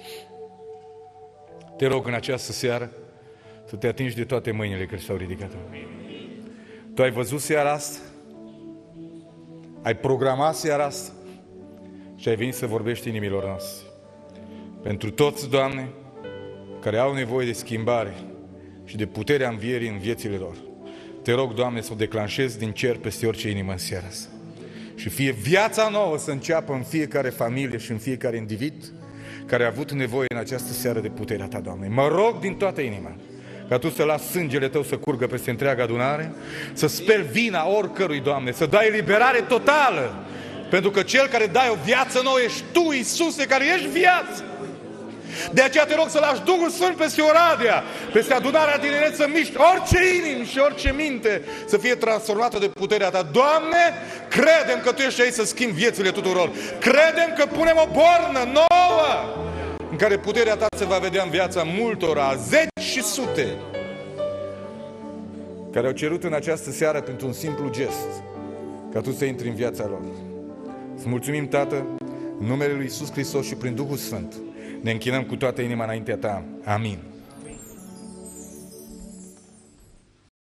te rog în această seară să te atingi de toate mâinile care s-au ridicat. Tu ai văzut seara asta, ai programat seara asta și ai venit să vorbești inimilor noastre. Pentru toți, Doamne, care au nevoie de schimbare și de puterea învierii în viețile lor, te rog, Doamne, să o declanșezi din cer peste orice inimă în seara asta. Și fie viața nouă să înceapă în fiecare familie și în fiecare individ care a avut nevoie în această seară de puterea Ta, Doamne. Mă rog din toată inima ca Tu să lași sângele Tău să curgă peste întreaga adunare, să speli vina oricărui, Doamne, să dai eliberare totală, pentru că Cel care dai o viață nouă ești Tu, Iisuse, care ești viață. De aceea te rog să lași Duhul Sfânt peste Oradea, peste adunarea tineret, să miști orice inimă și orice minte să fie transformată de puterea Ta. Doamne, credem că Tu ești aici să schimbi viețile tuturor. Credem că punem o bornă nouă în care puterea Ta se va vedea în viața multora, zeci și sute, care au cerut în această seară pentru un simplu gest ca Tu să intri în viața lor. Îți mulțumim, Tată, în numele Lui Iisus Hristos și prin Duhul Sfânt. ne închinăm cu toată inima înaintea Ta. Amin.